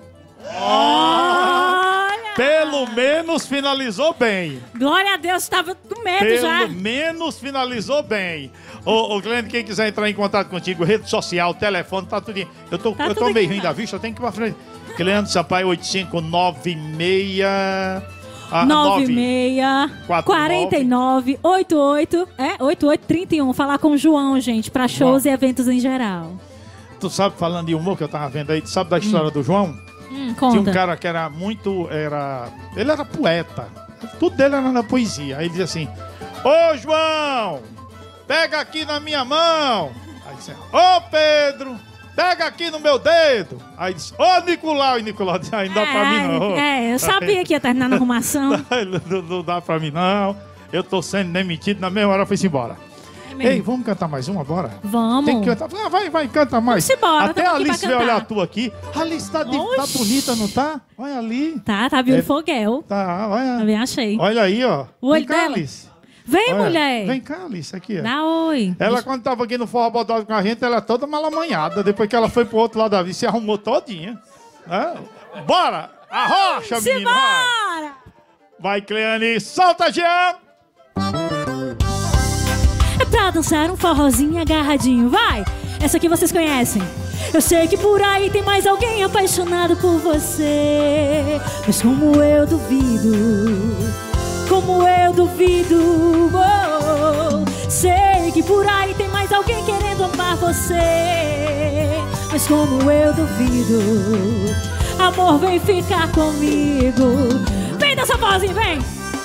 Pelo menos finalizou bem. Glória a Deus, tava com medo Pelo já. menos finalizou bem. Ô, ô Glenn, quem quiser entrar em contato contigo, rede social, telefone, tá tudo. Eu tô, Tá eu tô tudo meio aqui, ruim tá? da vista, eu tenho que ir pra frente. Glenn Sampaio, oito cinco nove seis... Ah, nove nove. seis quatro, quarenta e nove oitenta e oito é oitenta e oito trinta e um. Falar com o João, gente, pra shows e eventos em geral. Tu sabe, falando de humor que eu tava vendo aí, tu sabe da história do João? Hum, Tinha um conta. cara que era muito. Era, ele era poeta. Tudo dele era na poesia. Aí ele dizia assim: Ô João, pega aqui na minha mão. Aí disse: Ô Pedro, pega aqui no meu dedo. Aí disse: Ô Nicolau. E Nicolau disse: Aí não dá pra mim não. É, eu sabia que ia terminar na arrumação. não, não dá pra mim não. Eu tô sendo demitido, na mesma hora foi-se embora. mesmo. Ei, vamos cantar mais uma agora? Vamos. Tem que cantar. Ah, vai, vai, canta mais. Vamos embora, Até tamo a aqui pra Alice veio cantar. olhar tu aqui. A Alice tá, de- tá bonita, não tá? Olha ali. Tá, tá beautiful girl. Tá, olha. Também achei. Olha aí, ó. O olho Vem cá, dela. Alice. Vem, Olha, mulher. Vem cá, Alice, aqui, ó. Dá oi. Ela, quando tava aqui no Forró Bodó com a gente, ela é toda malamanhada. Depois que ela foi pro outro lado da vida, se arrumou todinha. Né? Bora! Arrocha, menino! Vai, Simbora! vai Cleane! Solta, Jean! É pra dançar um forrozinho agarradinho, vai! Essa aqui vocês conhecem. Eu sei que por aí tem mais alguém apaixonado por você, mas como eu duvido, como eu duvido. Oh, sei que por aí tem mais alguém querendo amar você, mas como eu duvido. Amor, vem ficar comigo. Vem dançar vozinha, vem!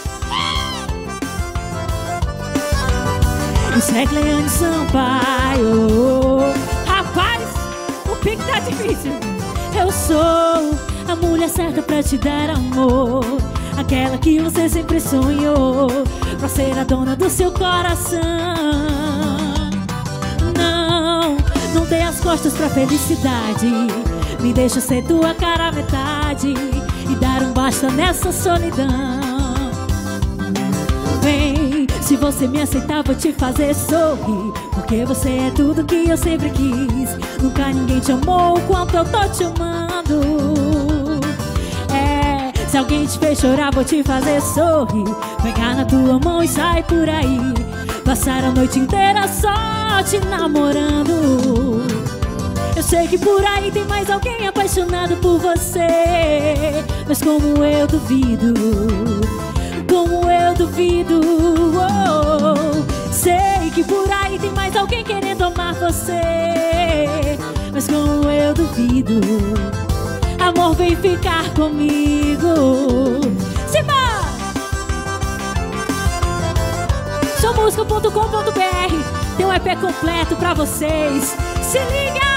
Isso é Cleane Sampaio. Rapaz, o pique tá difícil. Eu sou a mulher certa pra te dar amor, aquela que você sempre sonhou, pra ser a dona do seu coração. Não, não dê as costas pra felicidade. Me deixa ser tua cara à metade e dar um basta nessa solidão. Vem, se você me aceitar vou te fazer sorrir, porque você é tudo que eu sempre quis. Nunca ninguém te amou o quanto eu tô te amando. É, se alguém te fez chorar vou te fazer sorrir, pegar na tua mão e sair por aí, passar a noite inteira só te namorando. Eu sei que por aí tem mais alguém apaixonado por você, mas como eu duvido, como eu duvido. Oh, sei que por aí tem mais alguém querendo amar você, mas como eu duvido. Amor, vem ficar comigo. Simba! Show música ponto com ponto b r tem um E P completo pra vocês. Se liga!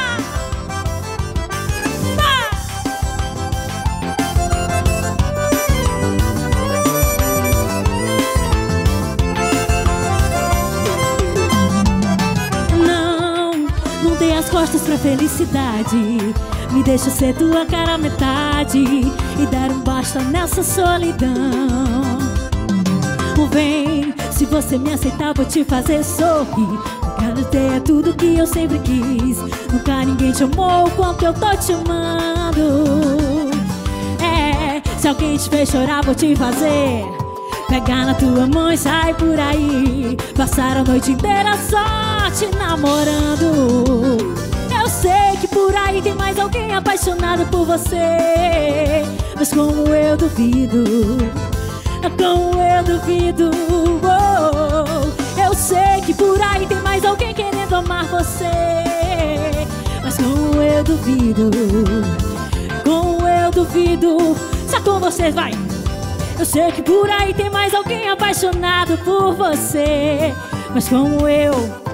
As costas pra felicidade, me deixa ser tua cara à metade e dar um basta nessa solidão. Vem, se você me aceitar vou te fazer sorrir, quero ter tudo que eu sempre quis. Nunca ninguém te amou o quanto eu tô te amando. É, se alguém te fez chorar vou te fazer pegar na tua mão e sair por aí, passar a noite inteira só te namorando. Eu sei que por aí tem mais alguém apaixonado por você, mas como eu duvido, como eu duvido. Oh, eu sei que por aí tem mais alguém querendo amar você, mas como eu duvido, como eu duvido. Só com vocês, vai! Eu sei que por aí tem mais alguém apaixonado por você, mas como eu,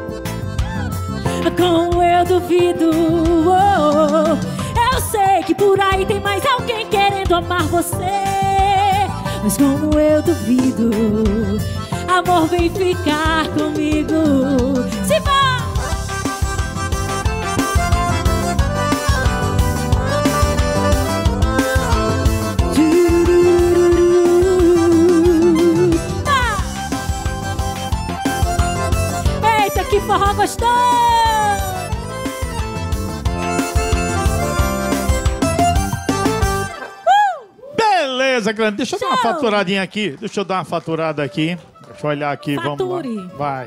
como eu duvido. Oh, eu sei que por aí tem mais alguém querendo amar você, mas como eu duvido. Amor, vem ficar comigo. Se vai! Que forró gostou! Uh! Beleza, grande. Deixa eu Show. dar uma faturadinha aqui. Deixa eu dar uma faturada aqui. Deixa eu olhar aqui. Fature. Vamos lá. Vai.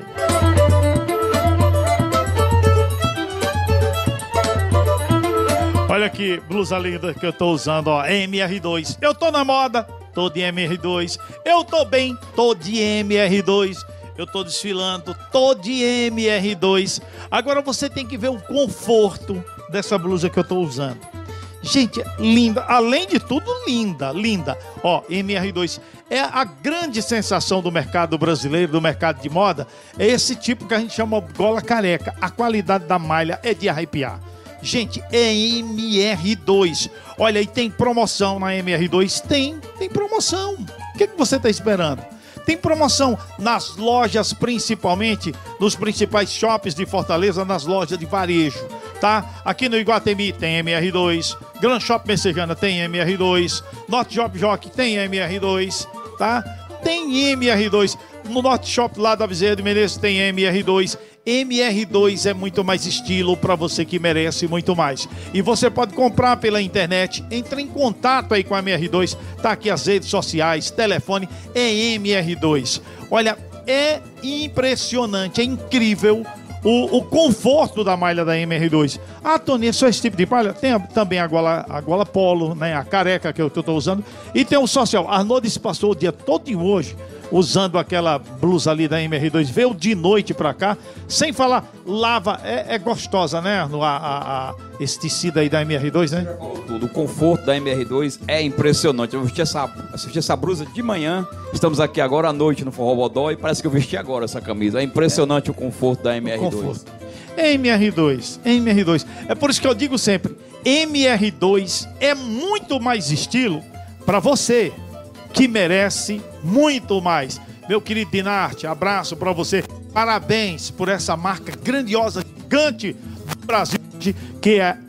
Olha aqui, blusa linda que eu tô usando, ó. M R dois. Eu tô na moda, tô de M R dois. Eu tô bem, tô de M R dois. Eu tô desfilando, tô de M R dois. Agora você tem que ver o conforto dessa blusa que eu tô usando. Gente, linda. Além de tudo, linda, linda. Ó, M R dois é a grande sensação do mercado brasileiro, do mercado de moda. É esse tipo que a gente chama gola careca. A qualidade da malha é de arrepiar. Gente, é M R dois. Olha, e tem promoção na M R dois? Tem, tem promoção. O que, que você tá esperando? Tem promoção nas lojas, principalmente nos principais shoppings de Fortaleza, nas lojas de varejo, tá? Aqui no Iguatemi tem M R dois, Gran Shop Messejana tem M R dois, Norte Shop Jockey tem M R dois, tá? Tem M R dois. No Norte Shop lá da Bezerra de Menezes tem M R dois. M R dois é muito mais estilo para você que merece muito mais. E você pode comprar pela internet. Entre em contato aí com a M R dois. Tá aqui as redes sociais, telefone, é M R dois. Olha, é impressionante, é incrível o, o conforto da malha da M R dois. Ah, Tony, é só esse tipo de malha? Tem a, também a gola, a gola polo, né? A careca que eu estou usando. E tem o social. Arnoldo se passou o dia todo de hoje usando aquela blusa ali da M R dois, veio de noite pra cá, sem falar, lava, é, é gostosa, né, a, a, a, esse tecido aí da M R dois, né? Tudo, o conforto da M R dois é impressionante. Eu vesti essa, assisti essa blusa de manhã, estamos aqui agora à noite no Forró Bodó e parece que eu vesti agora essa camisa. É impressionante é. o conforto da M R dois. M R dois, M R dois. É por isso que eu digo sempre, M R dois é muito mais estilo pra você que merece muito mais. Meu querido Dinarte, abraço pra você. Parabéns por essa marca grandiosa, gigante do Brasil, que é a M R dois.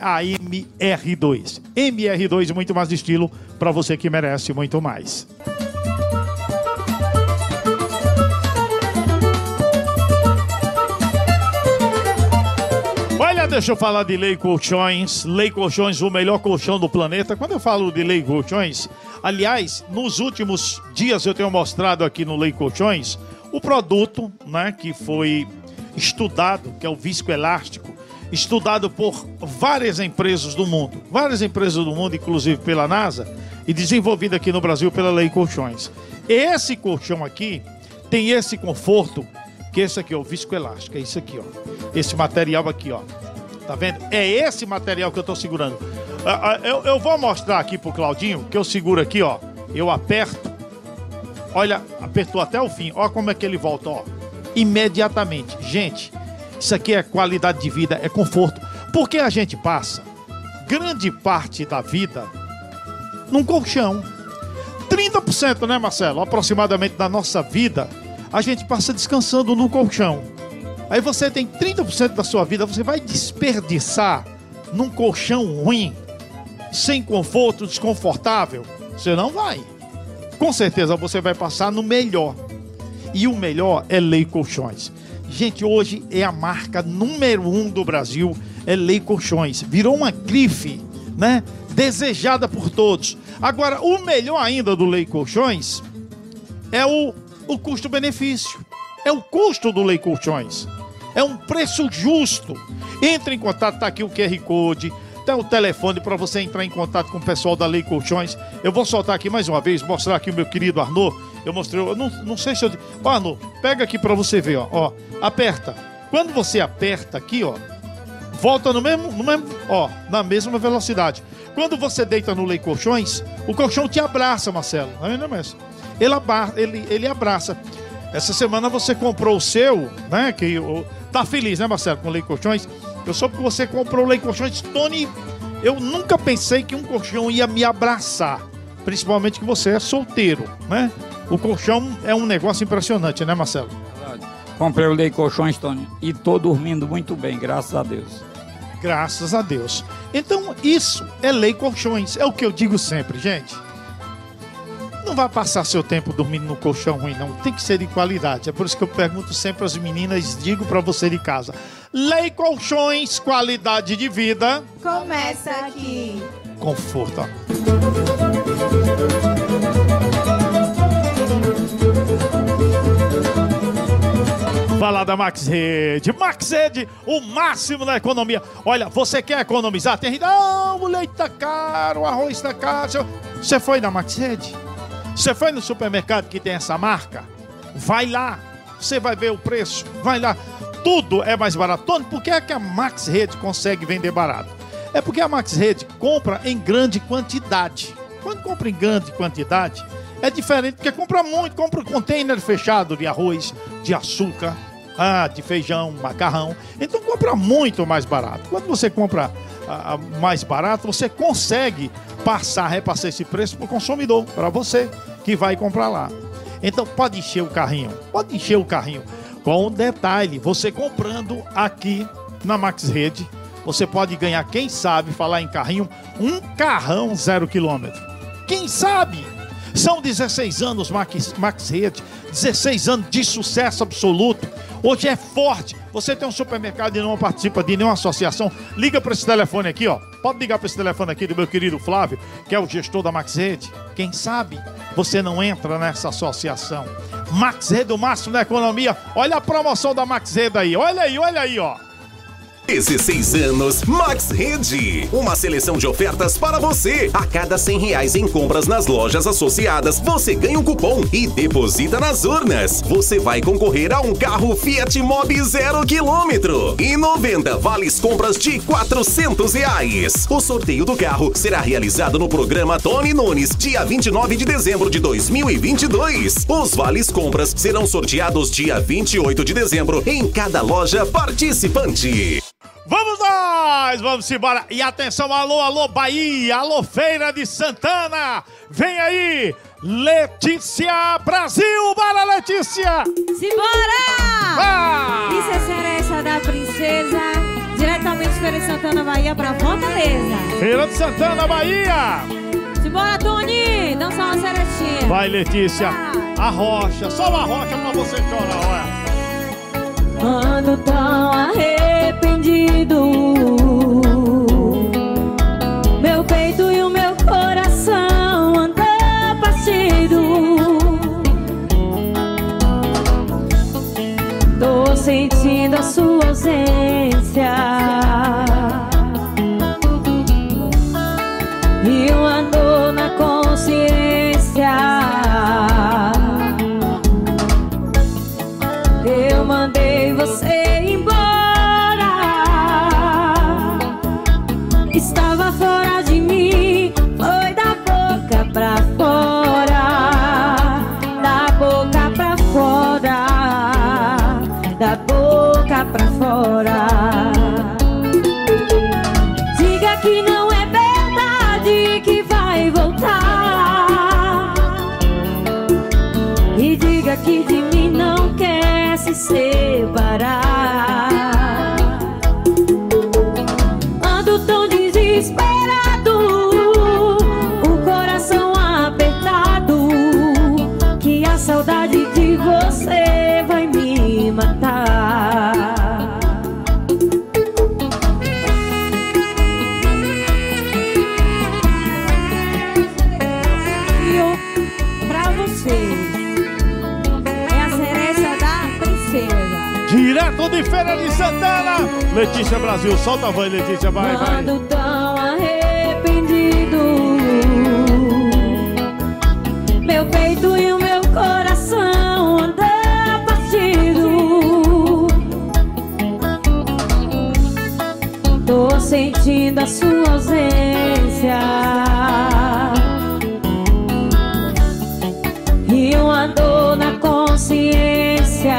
M R dois. M R dois, muito mais estilo para você que merece muito mais. Olha, deixa eu falar de Lei Colchões. Lei Colchões, o melhor colchão do planeta. Quando eu falo de Lei Colchões, aliás, nos últimos dias eu tenho mostrado aqui no Lei Colchões o produto, né, que foi estudado, que é o viscoelástico, estudado por várias empresas do mundo, várias empresas do mundo, inclusive pela NASA, e desenvolvido aqui no Brasil pela Lei Colchões. Esse colchão aqui tem esse conforto, que esse aqui, ó, o viscoelástico, é isso aqui, ó. Esse material aqui, ó. Tá vendo? É esse material que eu tô segurando. Eu, eu vou mostrar aqui pro Claudinho, que eu seguro aqui, ó. Eu aperto. Olha, apertou até o fim. Olha como é que ele volta, ó. Imediatamente. Gente, isso aqui é qualidade de vida, é conforto. Porque a gente passa grande parte da vida num colchão. trinta por cento, né, Marcelo? Aproximadamente da nossa vida, a gente passa descansando no colchão. Aí você tem trinta por cento da sua vida, você vai desperdiçar num colchão ruim, sem conforto, desconfortável? Você não vai. Com certeza você vai passar no melhor. E o melhor é Lei Colchões. Gente, hoje é a marca número um do Brasil, é Lei Colchões. Virou uma grife, né? Desejada por todos. Agora, o melhor ainda do Lei Colchões é o, o custo-benefício. É o custo do Lei Colchões. É um preço justo. Entre em contato, tá aqui o Q R Code, tem o telefone para você entrar em contato com o pessoal da Lei Colchões. Eu vou soltar aqui mais uma vez, mostrar aqui o meu querido Arnaud. Eu mostrei, eu não, não sei se eu... Ó, Arnaud, pega aqui para você ver, ó, ó. Aperta. Quando você aperta aqui, ó, volta no mesmo, no mesmo, ó, na mesma velocidade. Quando você deita no Lei Colchões, o colchão te abraça, Marcelo. Não é mesmo? Ele, abra, ele, ele abraça. Essa semana você comprou o seu, né? Que eu, tá feliz, né, Marcelo, com o Lei Colchões? Eu soube que você comprou o Lei Colchões. Tony, eu nunca pensei que um colchão ia me abraçar. Principalmente que você é solteiro, né? O colchão é um negócio impressionante, né, Marcelo? Comprei o Lei Colchões, Tony, e tô dormindo muito bem, graças a Deus. Graças a Deus. Então, isso é Lei Colchões. É o que eu digo sempre, gente. Não vai passar seu tempo dormindo no colchão ruim, não. Tem que ser de qualidade. É por isso que eu pergunto sempre às meninas, digo pra você de casa. Lei Colchões, qualidade de vida. Começa aqui. Conforto, ó. Falar da Max Rede. Max Rede, o máximo da economia. Olha, você quer economizar? Tem gente, não, o leite tá caro, o arroz tá caro. Você foi na Max Rede? Você foi no supermercado que tem essa marca? Vai lá, você vai ver o preço, vai lá. Tudo é mais barato. Tony, por que é que a Max Rede consegue vender barato? É porque a Max Rede compra em grande quantidade. Quando compra em grande quantidade, é diferente, porque compra muito, compra um container fechado de arroz, de açúcar, ah, de feijão, macarrão. Então compra muito mais barato. Quando você compra ah, mais barato, você consegue passar, repassar esse preço para o consumidor, para você que vai comprar lá. Então pode encher o carrinho, pode encher o carrinho. Com um detalhe, você comprando aqui na Max Rede, você pode ganhar, quem sabe, falar em carrinho, um carrão zero quilômetro. Quem sabe? São dezesseis anos Max, Max Rede, dezesseis anos de sucesso absoluto. Hoje é forte. Você tem um supermercado e não participa de nenhuma associação, liga para esse telefone aqui, ó. Pode ligar para esse telefone aqui do meu querido Flávio, que é o gestor da Max Rede. Quem sabe você não entra nessa associação. Max Rede, o máximo da economia. Olha a promoção da Max Rede aí. Olha aí, olha aí, ó. dezesseis anos, Max Rede. Uma seleção de ofertas para você. A cada cem reais em compras nas lojas associadas, você ganha um cupom e deposita nas urnas. Você vai concorrer a um carro Fiat Mobi zero quilômetro e noventa vales compras de quatrocentos reais. O sorteio do carro será realizado no programa Tony Nunes, dia vinte e nove de dezembro de dois mil e vinte e dois. Os vales compras serão sorteados dia vinte e oito de dezembro em cada loja participante. Vamos nós, vamos embora. E atenção, alô, alô, Bahia, alô, Feira de Santana. Vem aí, Letícia Brasil, bora, Letícia. Simbora! Ah! Isso é Seresta da Princesa, Diretamente de Feira de Santana, Bahia, pra Fortaleza. Feira de Santana, Bahia. Simbora, Tony! Dançar uma cerechinha. Vai, Letícia. A rocha, só uma rocha pra você chorar, olha. Ando tão arrependido. Meu peito e o meu coração andam partido. Tô sentindo a sua ausência. E uma dor na consciência. Eu mandei você embora. Estava fora de mim. Foi da boca pra fora. Da boca pra fora. Da boca pra fora. Diga que não é verdade que vai voltar. E diga que de mim não quer se separar. Ando tão desesperado, o coração apertado, que a saudade de você vai me matar. E eu, pra vocês, é a cereja da princesa. Direto de Feira de Santana, Letícia Brasil. Solta a voz, Letícia, vai, vai. Ando tão arrependido. Meu peito e o meu coração andam partido. Tô sentindo a sua ausência. E uma dor na consciência.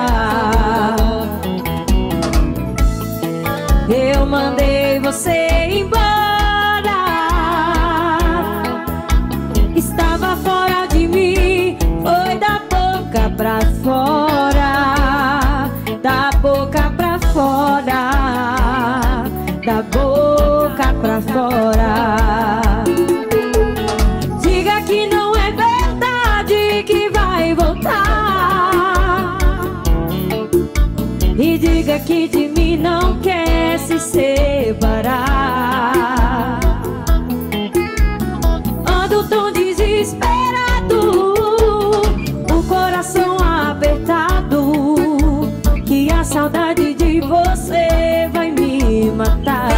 Eu mandei você embora. Estava fora de mim. Foi da boca pra fora. Da boca pra fora. Da boca pra fora. Diga que não é verdade que vai voltar. E diga que de mim não quer se separar. Ando tão desesperado, o coração apertado, que a saudade de você vai me matar.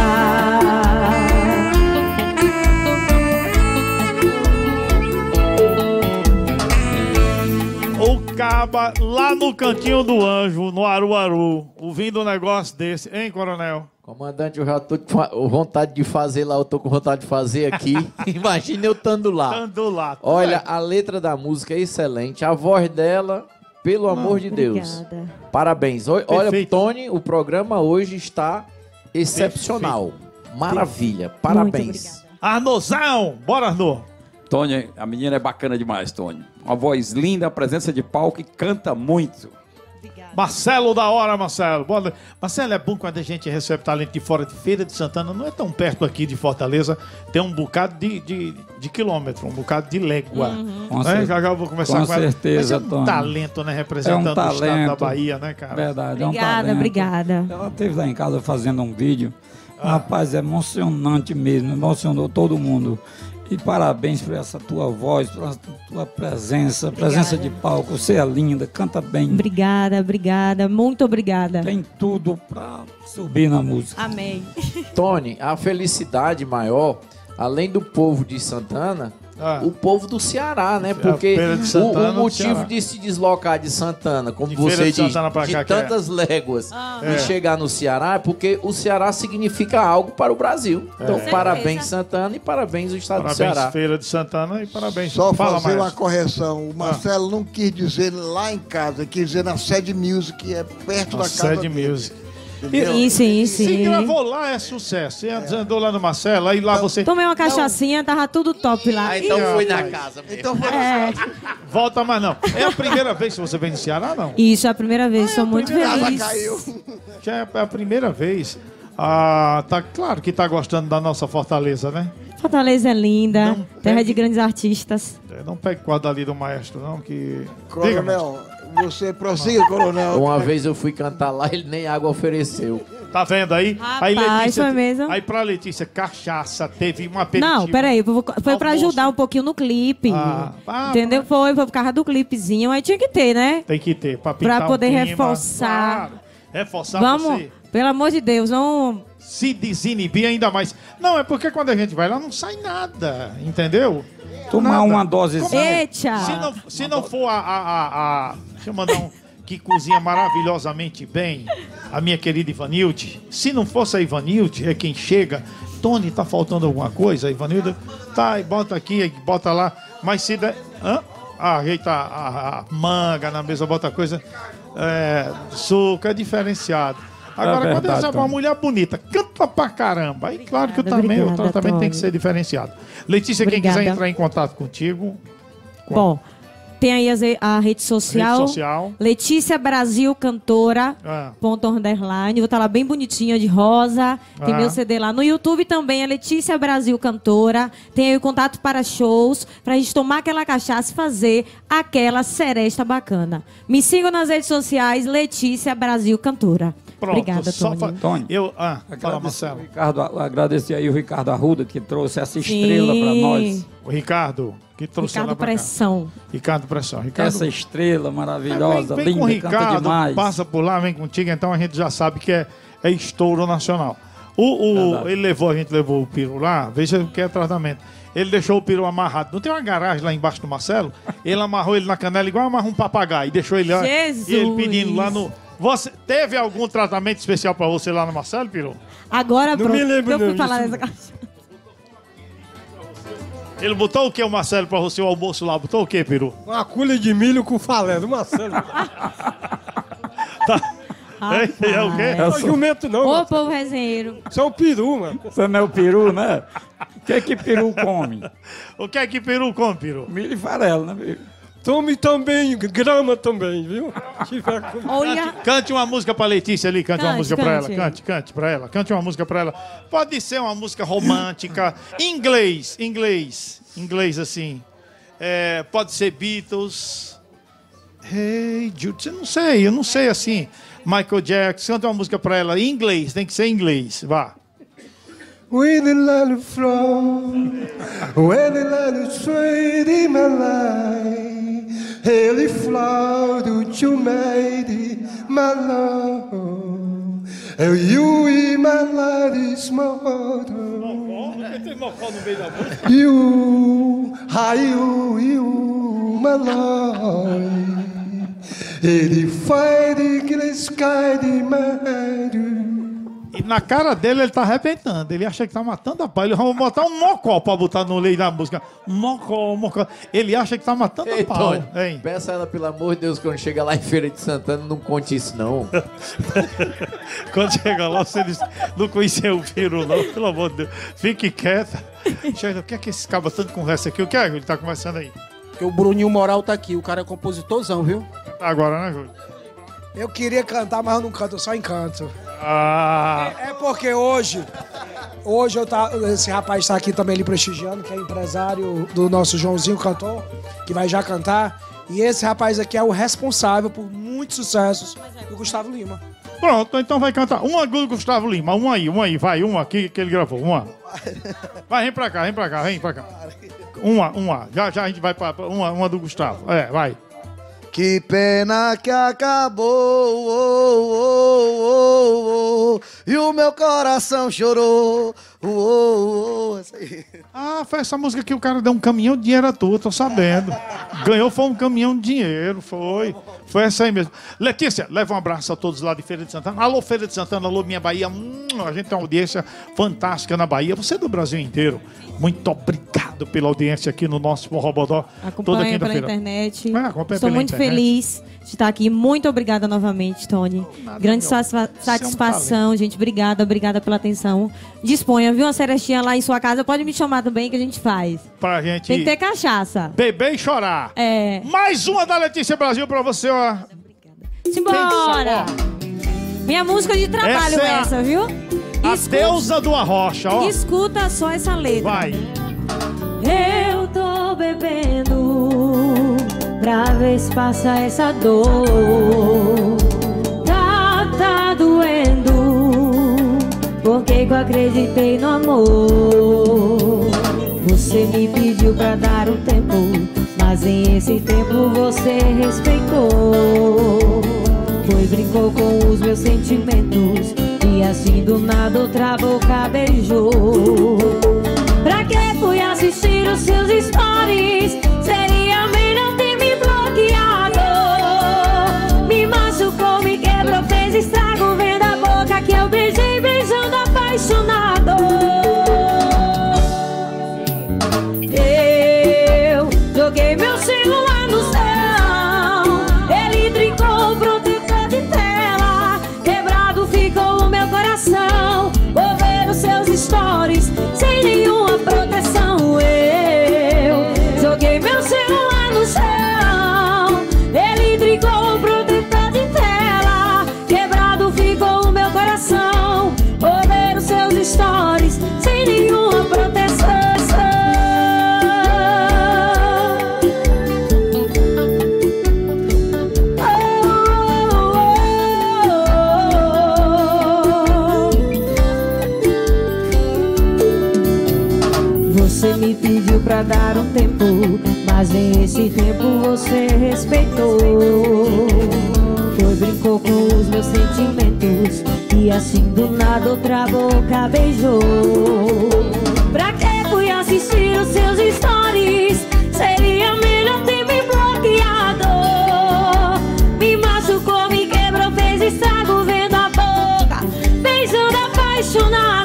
O caba lá no cantinho do anjo, no Aruaru, ouvindo um negócio desse, hein, coronel? Comandante, eu já tô com vontade de fazer lá, eu tô com vontade de fazer aqui. Imagina eu estando lá. Estando lá. Olha, a letra da música é excelente, a voz dela, pelo amor de Deus. Obrigada. Parabéns. O- Olha, Perfeito. Tony, o programa hoje está excepcional. Maravilha. Parabéns. Arnozão, bora, Arnô. Tony, a menina é bacana demais, Tony. Uma voz linda, presença de palco e canta muito. Marcelo da hora, Marcelo. Boa noite. Marcelo, é bom quando a gente recebe talento de fora de Feira de Santana. Não é tão perto aqui de Fortaleza. Tem um bocado de, de, de quilômetro, um bocado de légua. Uhum. Né? cer- Já já eu vou conversar com, com ela. certeza, Mas é um Tony. talento, né? Representando É um o estado da talento. Bahia, né, cara? Verdade, Obrigada, é um talento. obrigada. Ela esteve lá em casa fazendo um vídeo. Rapaz, é emocionante mesmo, emocionou todo mundo. E parabéns por essa tua voz, pela tua presença, presença de palco. Você é linda, canta bem. Obrigada, obrigada, muito obrigada. Tem tudo pra subir na música. Amém. Tony, a felicidade maior, além do povo de Santana, Ah. o povo do Ceará, né? Porque Feira de o- Santana o, do motivo Ceará. de se deslocar de Santana, como De Feira você de diz, Santana pra de cá, que é. tantas léguas É. e chegar no Ceará, é porque o Ceará significa algo para o Brasil. Então, É. parabéns Santana e parabéns o estado Parabéns, do Ceará. Feira de Santana, e parabéns. Só Fala, fazer uma Maestro. correção. O Marcelo não quis dizer lá em casa, quis dizer na Sede Music, que é perto Na da casa Sede dele. Music. Entendeu? Sim, sim, Se sim. gravou lá é sucesso. Você andou lá no Marcelo, aí lá você Tomei uma cachaçinha, tava tudo top lá. então Ih, foi na rapaz. casa mesmo. Então foi É, volta mais não. É a primeira vez que você vem no Ceará, não? isso é a primeira vez, sou muito a casa feliz. caiu. Já é a primeira vez. Ah, tá claro que tá gostando da nossa Fortaleza, né? Fortaleza é linda, terra de grandes artistas. É, não pegue quadro ali do maestro, não, que... Coronel, você prossiga, coronel. Uma vez eu fui cantar lá, ele nem água ofereceu. Tá vendo aí? Rapaz, aí Letícia, foi mesmo? Aí pra Letícia, cachaça, teve um aperitivo. Não, peraí, foi pra ajudar um pouquinho no clipe. Ah, ah, entendeu? Foi, foi por causa do clipezinho, mas tinha que ter, né? Tem que ter, pra pintar Pra poder o clima, reforçar. Claro, reforçar Vamos, você. pelo amor de Deus, vamos... Se desinibir ainda mais. Não, é porque quando a gente vai lá não sai nada, entendeu? Tomar Nada. uma dose. Como não? Eita! Se não, se não for a, a, a, a... Deixa eu mandar um... que cozinha maravilhosamente bem, a minha querida Ivanilde. Se não fosse a Ivanilde, é quem chega. Tony, tá faltando alguma coisa, Ivanilde? Tá, e bota aqui, e bota lá. Mas se der... Hã? Ah, ajeita a, a manga na mesa, bota coisa... É, suco, é diferenciado. Agora, É quando verdade, é uma Tony. mulher bonita, canta pra caramba. Aí, claro que o, também, o obrigada, tratamento tem Tony. que ser diferenciado. Letícia, quem Obrigada. quiser entrar em contato contigo... Bom, tem aí as- a rede social. Rede social. Letícia Brasil Cantora. Ah. Ponto underline. Vou estar lá bem bonitinha de rosa. Tem Ah. meu C D lá. No YouTube também é Letícia Brasil Cantora. Tem aí o contato para shows. Pra gente tomar aquela cachaça e fazer aquela seresta bacana. Me sigam nas redes sociais. Letícia Brasil Cantora. Pronto, Obrigada, só Tony. fa- Tony. Eu, ah, fala, Agradecer, Marcelo. o Ricardo, agradecer aí o Ricardo Arruda, que trouxe essa estrela para nós. O Ricardo, que trouxe Ricardo ela pra cá. Pressão. Ricardo Pressão. Ricardo, Essa estrela maravilhosa, vem, vem com o linda, canta Ricardo, demais. passa por lá, vem contigo, então a gente já sabe que é, é estouro nacional. O, o- Verdade. ele levou, a gente levou o Piro lá, veja o que é tratamento. Ele deixou o Piro amarrado. Não tem uma garagem lá embaixo do Marcelo? Ele amarrou ele na canela igual amarra um papagaio. E deixou ele lá. Jesus! E ele pedindo lá no... Você teve algum tratamento especial pra você lá no Marcelo, Piro? Agora, Não pronto. me lembro, eu fui não, falar isso dessa cachaça. Ele botou o que, o Marcelo, pra você, o almoço lá? Botou o que, Piro? Uma culha de milho com falé do Marcelo. É, é o quê? Não é jumento não, Ô, Marcelo. povo resenheiro. Isso é um peru, mano. Você não é o peru, né? O que é que peru come? O que é que Peru come, Peru? Milho e farelo, né? Tome também, grama também, viu? Tiver com... Olha, Cante uma música pra Letícia ali, cante, uma Cante, música pra ela, cante. cante, cante pra ela, cante uma música pra ela. Pode ser uma música romântica, inglês, inglês, inglês assim. É, pode ser Beatles. Hey Jude, eu não sei, eu não sei assim. Michael Jackson, canta uma música pra ela em inglês, tem que ser em inglês, vá. When the land flow, when the land straight in my life, ele flow do you made my love, and you in my life is more. You, how you, you, my love, ele fighting in the sky de my. E na cara dele ele tá arrebentando. Ele acha que tá matando a pau. Ele vai botar um mocó pra botar no meio da música. Mocó, mocó. Ele acha que tá matando Ei, a pau. Tony, Hein? peça ela, pelo amor de Deus, quando chega lá em Feira de Santana, não conte isso, não. Quando chega lá, você diz, não conheceu o Piro, não. Pelo amor de Deus. Fique quieta. Chega, o que é que esse cabra tanto conversa aqui? O que é que ele tá conversando aí? Porque o Bruninho Moral tá aqui, o cara é compositorzão, viu? Agora, né, Júlio? Eu queria cantar, mas eu não canto, eu só encanto. Ah, É porque hoje, hoje eu tá, esse rapaz tá aqui também ali prestigiando, que é empresário do nosso Joãozinho Cantor, que vai já cantar. E esse rapaz aqui é o responsável por muitos sucessos do Gustavo Lima. pronto, então vai cantar. Uma do Gustavo Lima. Um aí, um aí, vai. Uma aqui que ele gravou. Uma. Vai, vem pra cá, vem pra cá, vem pra cá. Uma, uma. Já, já a gente vai pra pra- uma, uma do Gustavo. É, vai. Que pena que acabou, oh, oh, oh, oh, e o meu coração chorou. Oh, oh, oh, essa aí. Ah, foi essa música que o cara deu um caminhão de dinheiro à toa, tô sabendo. Ganhou foi um caminhão de dinheiro, foi. Foi essa aí mesmo. Letícia, leva um abraço a todos lá de Feira de Santana. Alô, Feira de Santana, alô, minha Bahia. Hum, a gente tem uma audiência fantástica na Bahia. Você é do Brasil inteiro. Muito obrigado pela audiência aqui no nosso Forrobodó. Toda acompanha pela quinta-feira. internet. É, acompanha Estou pela muito internet. feliz de estar aqui. Muito obrigada novamente, Tony. Grande meu. satisfa- satisfação, gente. Obrigada, obrigada pela atenção. Disponha, viu? Uma cerestinha lá em sua casa. Pode me chamar também que a gente faz. Pra gente Tem que ter cachaça. beber e chorar. É. Mais uma da Letícia Brasil pra você, ó. Simbora! Minha música de trabalho Essa é a- essa, viu? A Escuta- deusa do arrocha, ó. Escuta só essa letra. Vai. Eu tô bebendo pra ver se passa essa dor. Tá, tá doendo, porque que eu acreditei no amor. Você me pediu pra dar um tempo, mas em esse tempo você respeitou. Foi, brincou com os meus sentimentos, e assim do nada outra boca beijou. Pra que fui assistir os seus stories? Seria melhor ter me bloqueado. Me machucou, me quebrou, fez estrago, vendo a boca que eu beijei, beijando apaixonado. Eu joguei meu celular no chão, ele trincou o protetor de tela, quebrado ficou o meu coração. Vou ver os seus stories sem nenhuma proteção. Eu joguei meu celular no chão, ele trincou o protetor de tela, quebrado ficou o meu coração. Vou ver os seus stories sem nenhuma proteção. Você me pediu pra dar um tempo, mas em esse tempo você respeitou. Foi, brincou com os meus sentimentos, e assim do nada outra boca beijou. Pra que fui assistir os seus stories? Seria melhor ter me bloqueado. Me machucou, me quebrou, fez estrago, vendo a boca beijando apaixonado.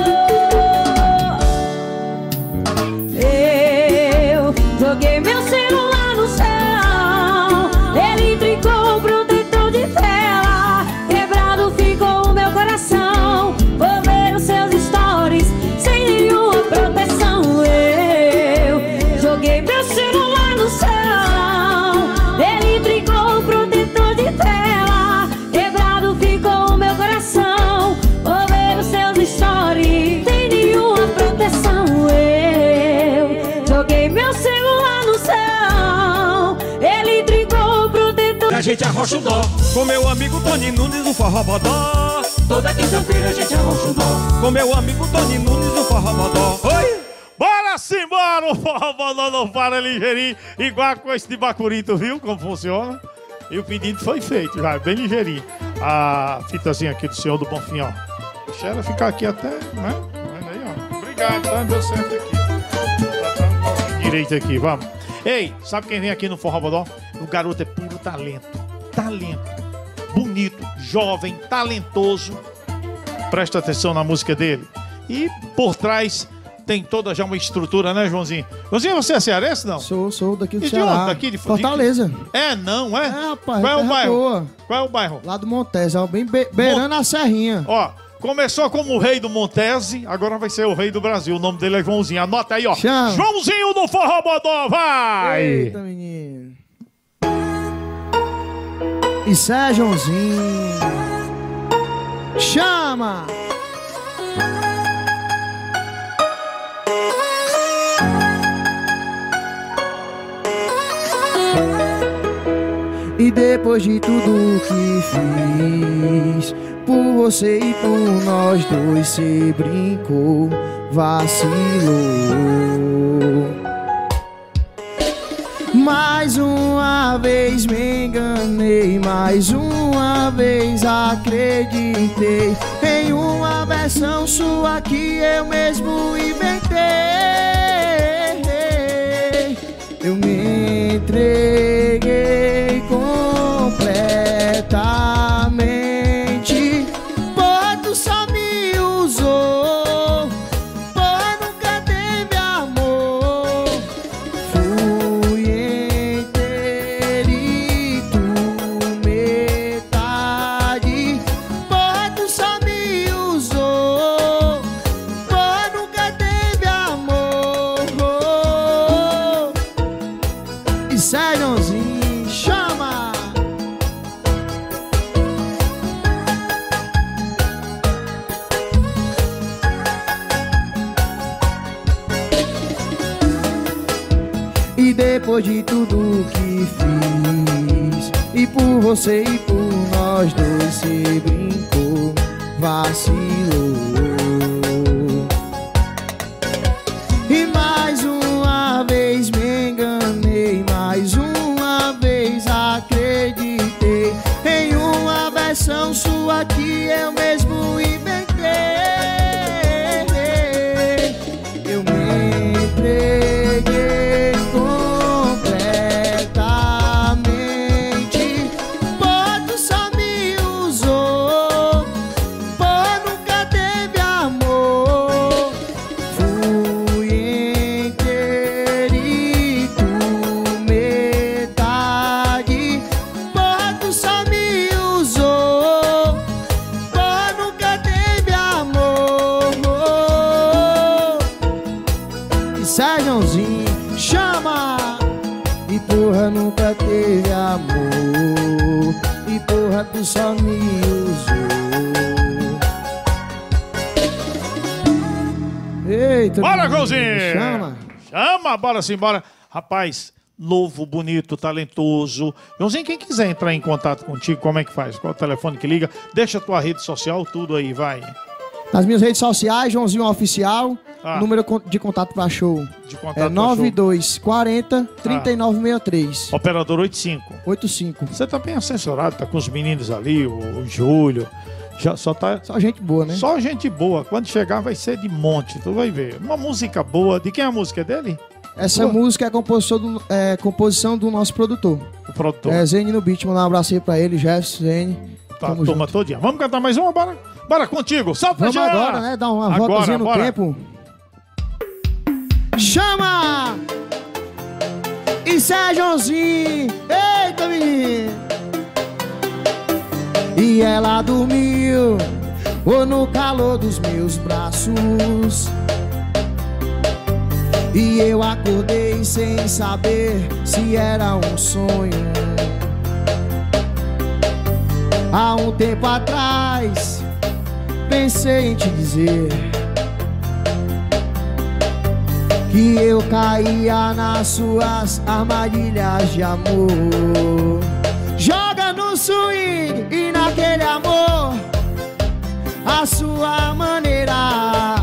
Joguei meu celular no chão, ele trincou o protetor de tela, quebrado ficou o meu coração. Vou ver os seus stories sem nenhuma proteção. Eu joguei meu celular no chão, ele trincou o protetor de tela, quebrado ficou o meu coração. Vou ver os seus stories sem nenhuma proteção. Eu joguei meu celular no chão, ele trincou o protetor. A gente arrocha o dó com meu amigo Tony Nunes do Forró Bodó. Toda quinta-feira a gente arrocha o dó com meu amigo Tony Nunes do Forró Bodó. Oi! Bora simbora, o Forró Bodó não para ligeirinho, igual com esse de Bacuri, tu viu como funciona? E o pedido foi feito, já, bem ligeirinho. A fitazinha aqui do senhor do Bonfim, ó. Deixa ela ficar aqui até, né? Vendo aí, ó. Obrigado, tá? Deu certo aqui. Direito aqui, vamos. Ei, sabe quem vem aqui no Forró Bodó? O garoto é puro talento. Talento. Bonito, jovem, talentoso. Presta atenção na música dele. E por trás tem toda já uma estrutura, né, Joãozinho? Joãozinho, você é cearense, não? Sou, sou daqui do E de Ceará. onde? Daqui de Fortaleza. É, não, é? É, rapaz. Qual é o terra bairro? boa. Qual é o bairro? Lá do Montese, ó, bem be beirando a serrinha. Ó, começou como o rei do Montese, agora vai ser o rei do Brasil. O nome dele é Joãozinho. Anota aí, ó. Chama. Joãozinho do Forró Bodó, vai! Eita, menino. Isso é Joãozinho. Chama! E depois de tudo que fiz por você e por nós dois, cê brincou, vacilou. Mais uma vez me enganei, mais uma vez acreditei em uma versão sua que eu mesmo inventei. Eu me entreguei completamente, pois tu só me usou, pois nunca teve amor. Fui inteirito, metade, pois tu só me usou, pois nunca teve amor. E Sérgiozinho, chama! E depois de tudo que fiz, e por você e por nós dois, cê brincou, vacilou. E mais uma vez me enganei, mais uma vez acreditei em uma versão sua que eu mesmo inventei. Eu me entreguei completamente, por tu só me usou, por nunca teve amor. Fui inteirito, metade, por tu só me usou, por nunca teve amor. E Sérgiozinho chama. E porra nunca teve amor, e porra tu só me usou. Eita, Bora, menino, Golzinho! chama. Chama, bora sim, bora. Rapaz, novo, bonito, talentoso. Joãozinho, quem quiser entrar em contato contigo, como é que faz? Qual é o telefone que liga? Deixa a tua rede social, tudo aí, vai. Nas minhas redes sociais, Joãozinho Oficial. Ah. Número con- de contato pra show De contato é pra nove dois quatro zero, três nove seis três. Operador oitenta e cinco. oitenta e cinco. Você tá bem assessorado, tá com os meninos ali, o, o Júlio. Já, só tá. Só gente boa, né? Só gente boa. Quando chegar vai ser de monte, tu vai ver. Uma música boa. De quem é a música? É dele? Essa Tua? música é composição do, é composição do nosso produtor. O produtor. É Zene no beat, mandar um abraço aí pra ele, Jefferson, Zene. Tá, Tamo turma junto. todinha. Vamos cantar mais uma? Bora? Bora contigo. Solta, Vamos Jean! agora, né? Dar uma Agora, voltazinha no bora. tempo. Chama! Isso é Joãozinho! Eita, menino! E ela dormiu, ou no calor dos meus braços. E eu acordei sem saber se era um sonho. Há um tempo atrás, pensei em te dizer que eu caía nas suas armadilhas de amor. Joga no swing e naquele amor, a sua maneira,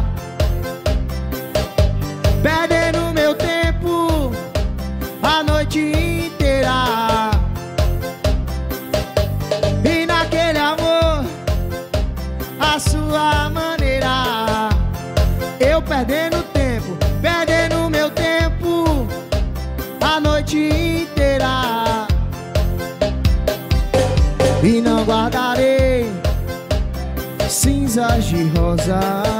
perdendo meu tempo a noite inteira. E naquele amor, a sua maneira, eu perdendo tempo, perdendo meu tempo a noite inteira. E não guardarei cinzas de rosas,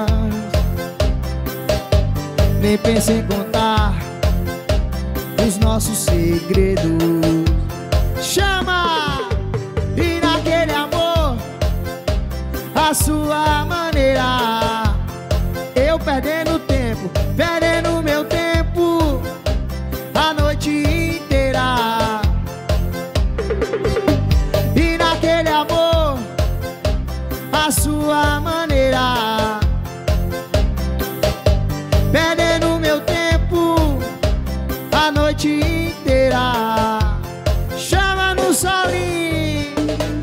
nem pensei em contar os nossos segredos. Chama! E naquele amor, a sua maneira, eu perdendo tempo, perdendo meu tempo a noite inteira. E naquele amor, a sua maneira, perdendo meu tempo a noite inteira. Chama no solinho.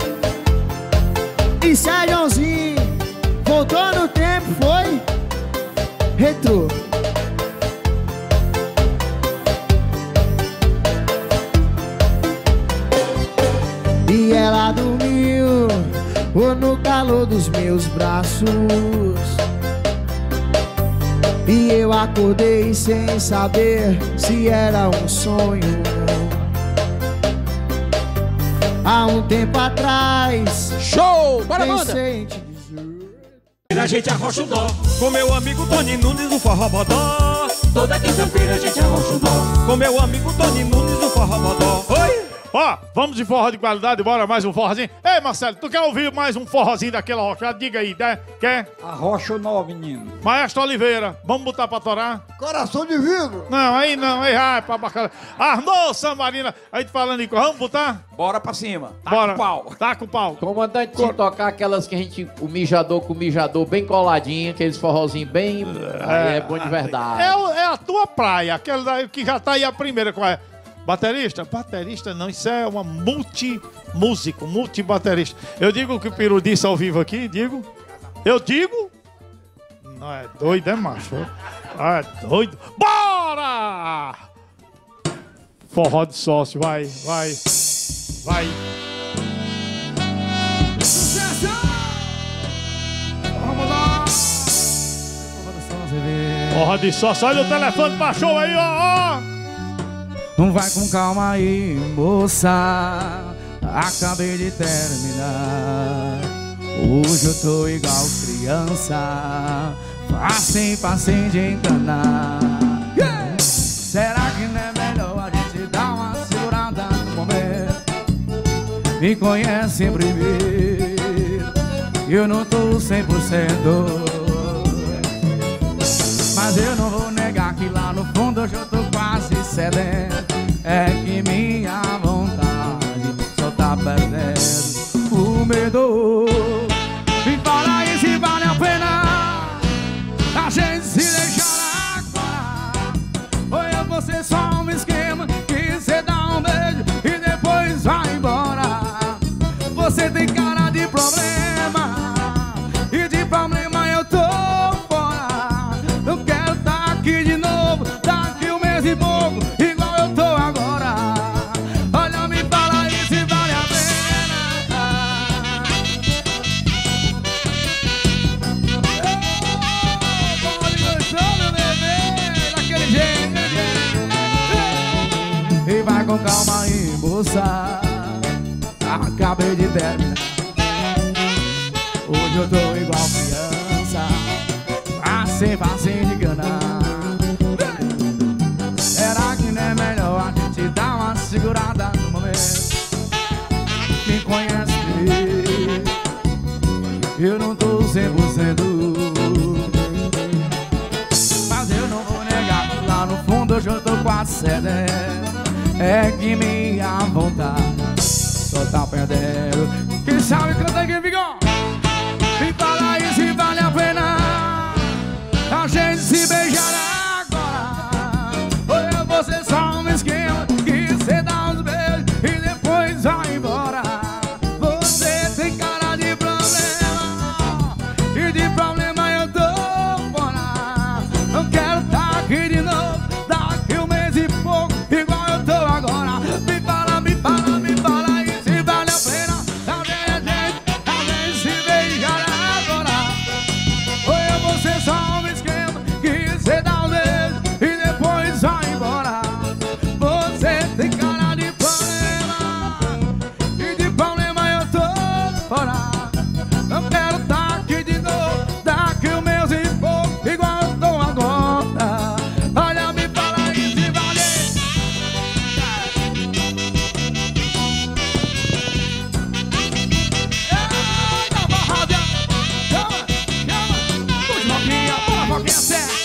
Isso é Joãozinho. Voltou no tempo, foi? Retrô. E ela dormiu, ou no calor dos meus braços. E eu acordei sem saber se era um sonho. Há um tempo atrás, show! Bora, pensei em te A gente arrocha o dó com meu amigo Tony Nunes do Forró Bodó. Toda quinta-feira a gente arrocha o dó com meu amigo Tony Nunes do Forró Bodó. Oi! Ó, vamos de forró de qualidade, bora mais um forrozinho. Ei, Marcelo, tu quer ouvir mais um forrozinho daquela rochada? Diga aí, né? Quer? Arrocha o nó, menino. Maestro Oliveira, vamos botar pra torar? Coração de vidro. Não, aí não, aí ai, pra bacana. Arnô Samarina, aí te falando em coisa, vamos botar? Bora pra cima. Tá Bora. com pau. Tá com pau. Comandante, se tocar aquelas que a gente, o mijador com o mijador bem coladinho, aqueles forrozinhos bem... Aí é bom de verdade. É, o- é a tua praia, aquela daí que já tá aí a primeira, qual é? Baterista? Baterista não, isso é uma multi-músico, multi-baterista. Eu digo o que o Peru disse ao vivo aqui, digo? Eu digo? Não, é doido, é macho? Ah, é doido. Bora! Forró de sócio, vai, vai, vai. Forró de sócio, olha o telefone pra show aí, ó, ó. Não vai com calma aí, moça. Acabei de terminar. Hoje eu tô igual criança. Facinho, facinho de enganar. Yeah! Será que não é melhor a gente dar uma segurada no momento? Me conhece primeiro. Eu não tô cem por cento. Mas eu não vou negar que lá no fundo hoje eu tô quase sedento. É que minha vontade só tá perdendo o medo. Me fala aí se vale a pena a gente se deixar agora. Ou eu vou ser só um esquema que você dá um beijo e depois vai embora. Você tem cara de problema e de problema eu tô fora. Eu quero tá aqui de novo, daqui um mês e pouco, igual eu tô agora. Olha, me fala aí se vale a pena. Oh, pode gostar, meu bebê, daquele jeito. E vai com calma aí, moça. Acabei de terminar. Hoje eu tô igual criança. Facinho, facinho de enganar. Será que não é melhor a gente dar uma segurada no momento? Me conhece, eu não tô cem por cento. Mas eu não vou negar que lá no fundo hoje eu tô quase sedento. É que minha vontade só tá perdendo. Quem sabe canta aqui, Vigor? Me fala aí se vale a pena a gente se beijar agora. Ou eu vou ser só um esquema que você dá uns beijos e depois vai embora. Você tem cara de problema e de problema eu tô fora. Não quero tá aqui de novo, daqui um mês e pouco, igual eu tô agora. Me fala, me fala, me fala aí se vale a pena a gente, a gente se beijar agora. Ou eu vou ser só um esquema que você dá um beijo e depois vai embora. Você tem cara de problema e de problema eu tô fora. Não quero tá aqui de novo, daqui um mês e pouco, igual eu tô agora. Olha, me fala aí se vale. Eita, barrada! Chama, chama! Puxa, Foquinha, bora, Foquinha, certo!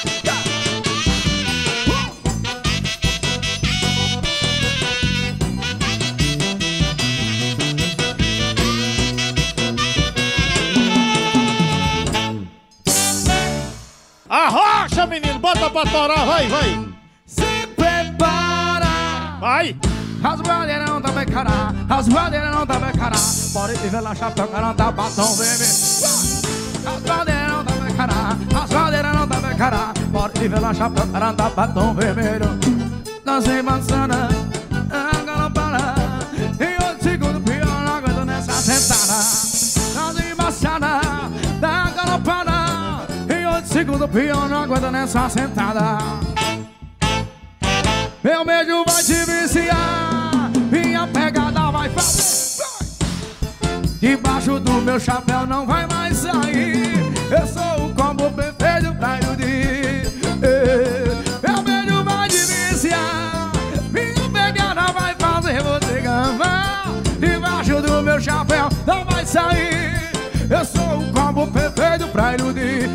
Arrocha, menino, bota pra torar, vai, vai. Se prepara! Vai! As bradeiras não tá bem cara, as bradeiras não tá bem cara. Pode te ver lá, chapéu, cara, não tá batom, bebê. As bradeiras não tá bem cara, as bradeiras não tá bem cara. Pode te ver lá, chapéu, cara, não tá batom vermelho. Dancei balançando, galopada. E outro segundo pior, não aguento nessa sentada. Dancei embaçada, da galopada. E outro segundo pior, não aguento nessa sentada. Meu beijo vai te viciar, minha pegada vai fazer. Debaixo do meu chapéu não vai mais sair. Eu sou o combo perfeito pra iludir. Meu beijo vai te viciar, minha pegada vai fazer você sair. Eu sou o combo perfeito pra iludir.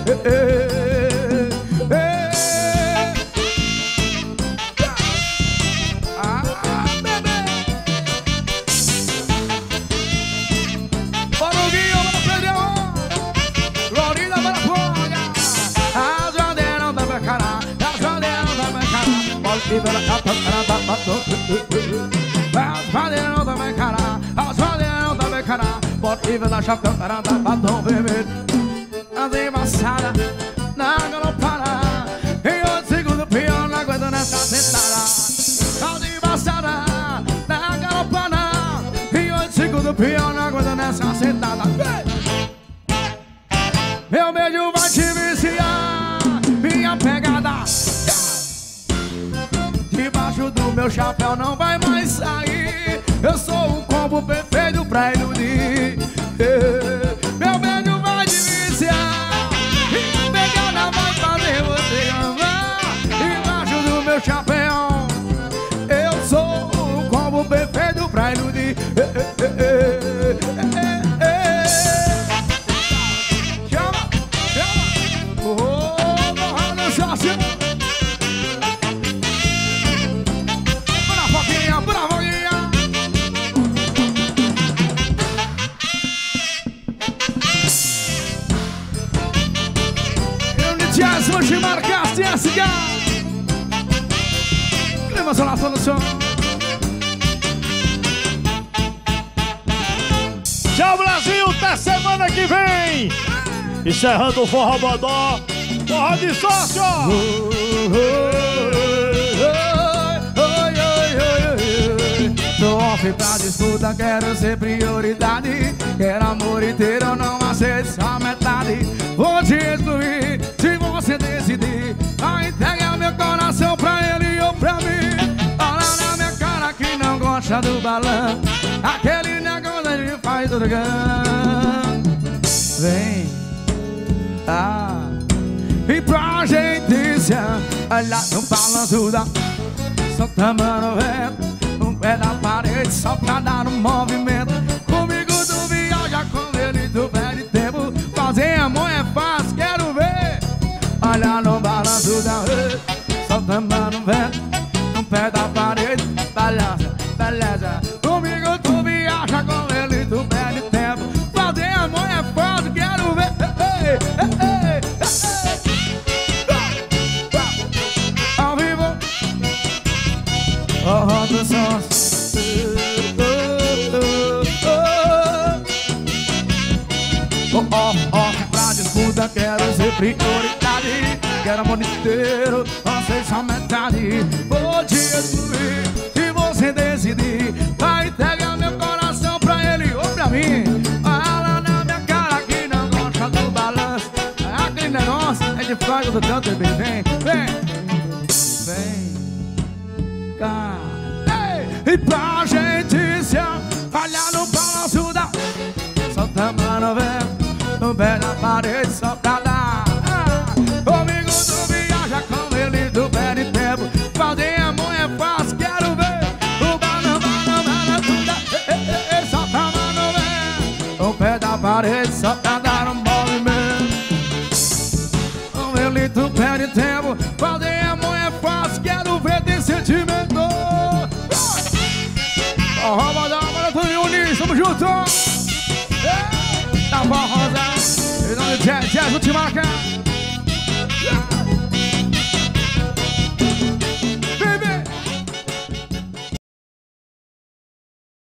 Ah, bebê. Bora o Guinho, bora o Pedrão. Florinda, bora a folha. As bandeiras da Becará, as bandeiras da Becará. Bora e bora a Becará da Batom. As bandeiras da Becará, as bandeiras da Becará. Bora e bora a Becará da Batom vermelho. As embaçadas na galopada. Em outro segundo pior, não aguento nessa sentada. As embaçadas na galopada. Em outro segundo pior, não aguento nessa sentada. Meu beijo vai te viciar, minha pegada. Debaixo do meu chapéu não vai mais sair. Eu sou o combo perfeito pra iludir. Meu beijo vai te viciar, minha pegada vai fazer você amar. Debaixo do meu chapéu eu sou o combo perfeito pra iludir. Vou te marcar C S H. Clima solar solução. Tchau, Brasil, até semana que vem. Encerrando o Forró Bodó. Forró de sócio. Tô off pra disputa, quero ser prioridade. Quero amor inteiro, eu não aceito só metade. Vou te excluir se você decidir a entregar meu coração pra ele ou pra mim. Olha na minha cara que não gosta do balão. Aquele negócio de faz tudo ganho. Vem, ah, e pra gente se olhar no balanço da soltando no vento. Um pé da parede só pra dar um movimento. Comigo tu viaja, com ele tu perde tempo. Fazer amor é fácil, quero ver. Olha no balanço da rede, soltando no vento. Um pé da parede, beleza, beleza. Comigo tu viaja, com ele tu perde tempo. Fazer amor é fácil, quero ver. Ei, ei, ei, ei. Ao vivo. Oh, oh, do som. Oh, oh, oh, pra disputa quero ser prioridade. Quero amor inteiro, você só metade. Vou te excluir se você decidir. Vai entregar meu coração pra ele ou pra mim. Fala na minha cara que não gosta do balanço. Aquele negócio é de fraco do tanto bem. Vem, vem, vem cá. Ei, e pra gente se olhar no balanço da soltando no vento. No pé da parede só pra dar. Ah, comigo tu viaja, com ele tu perde tempo. Fazer amor é fácil, quero ver. O balão, balão, balão, tudo. Só tava no vento. No pé da parede só pra dar um movimento. Com ele tu perde tempo. Fazer amor é fácil, quero ver tem sentimento. Ó, rouba da hora, tu e o Nis, tamo junto. Tá bom, Rosa. Em nome de Jazz, Jazz, vou te marcar.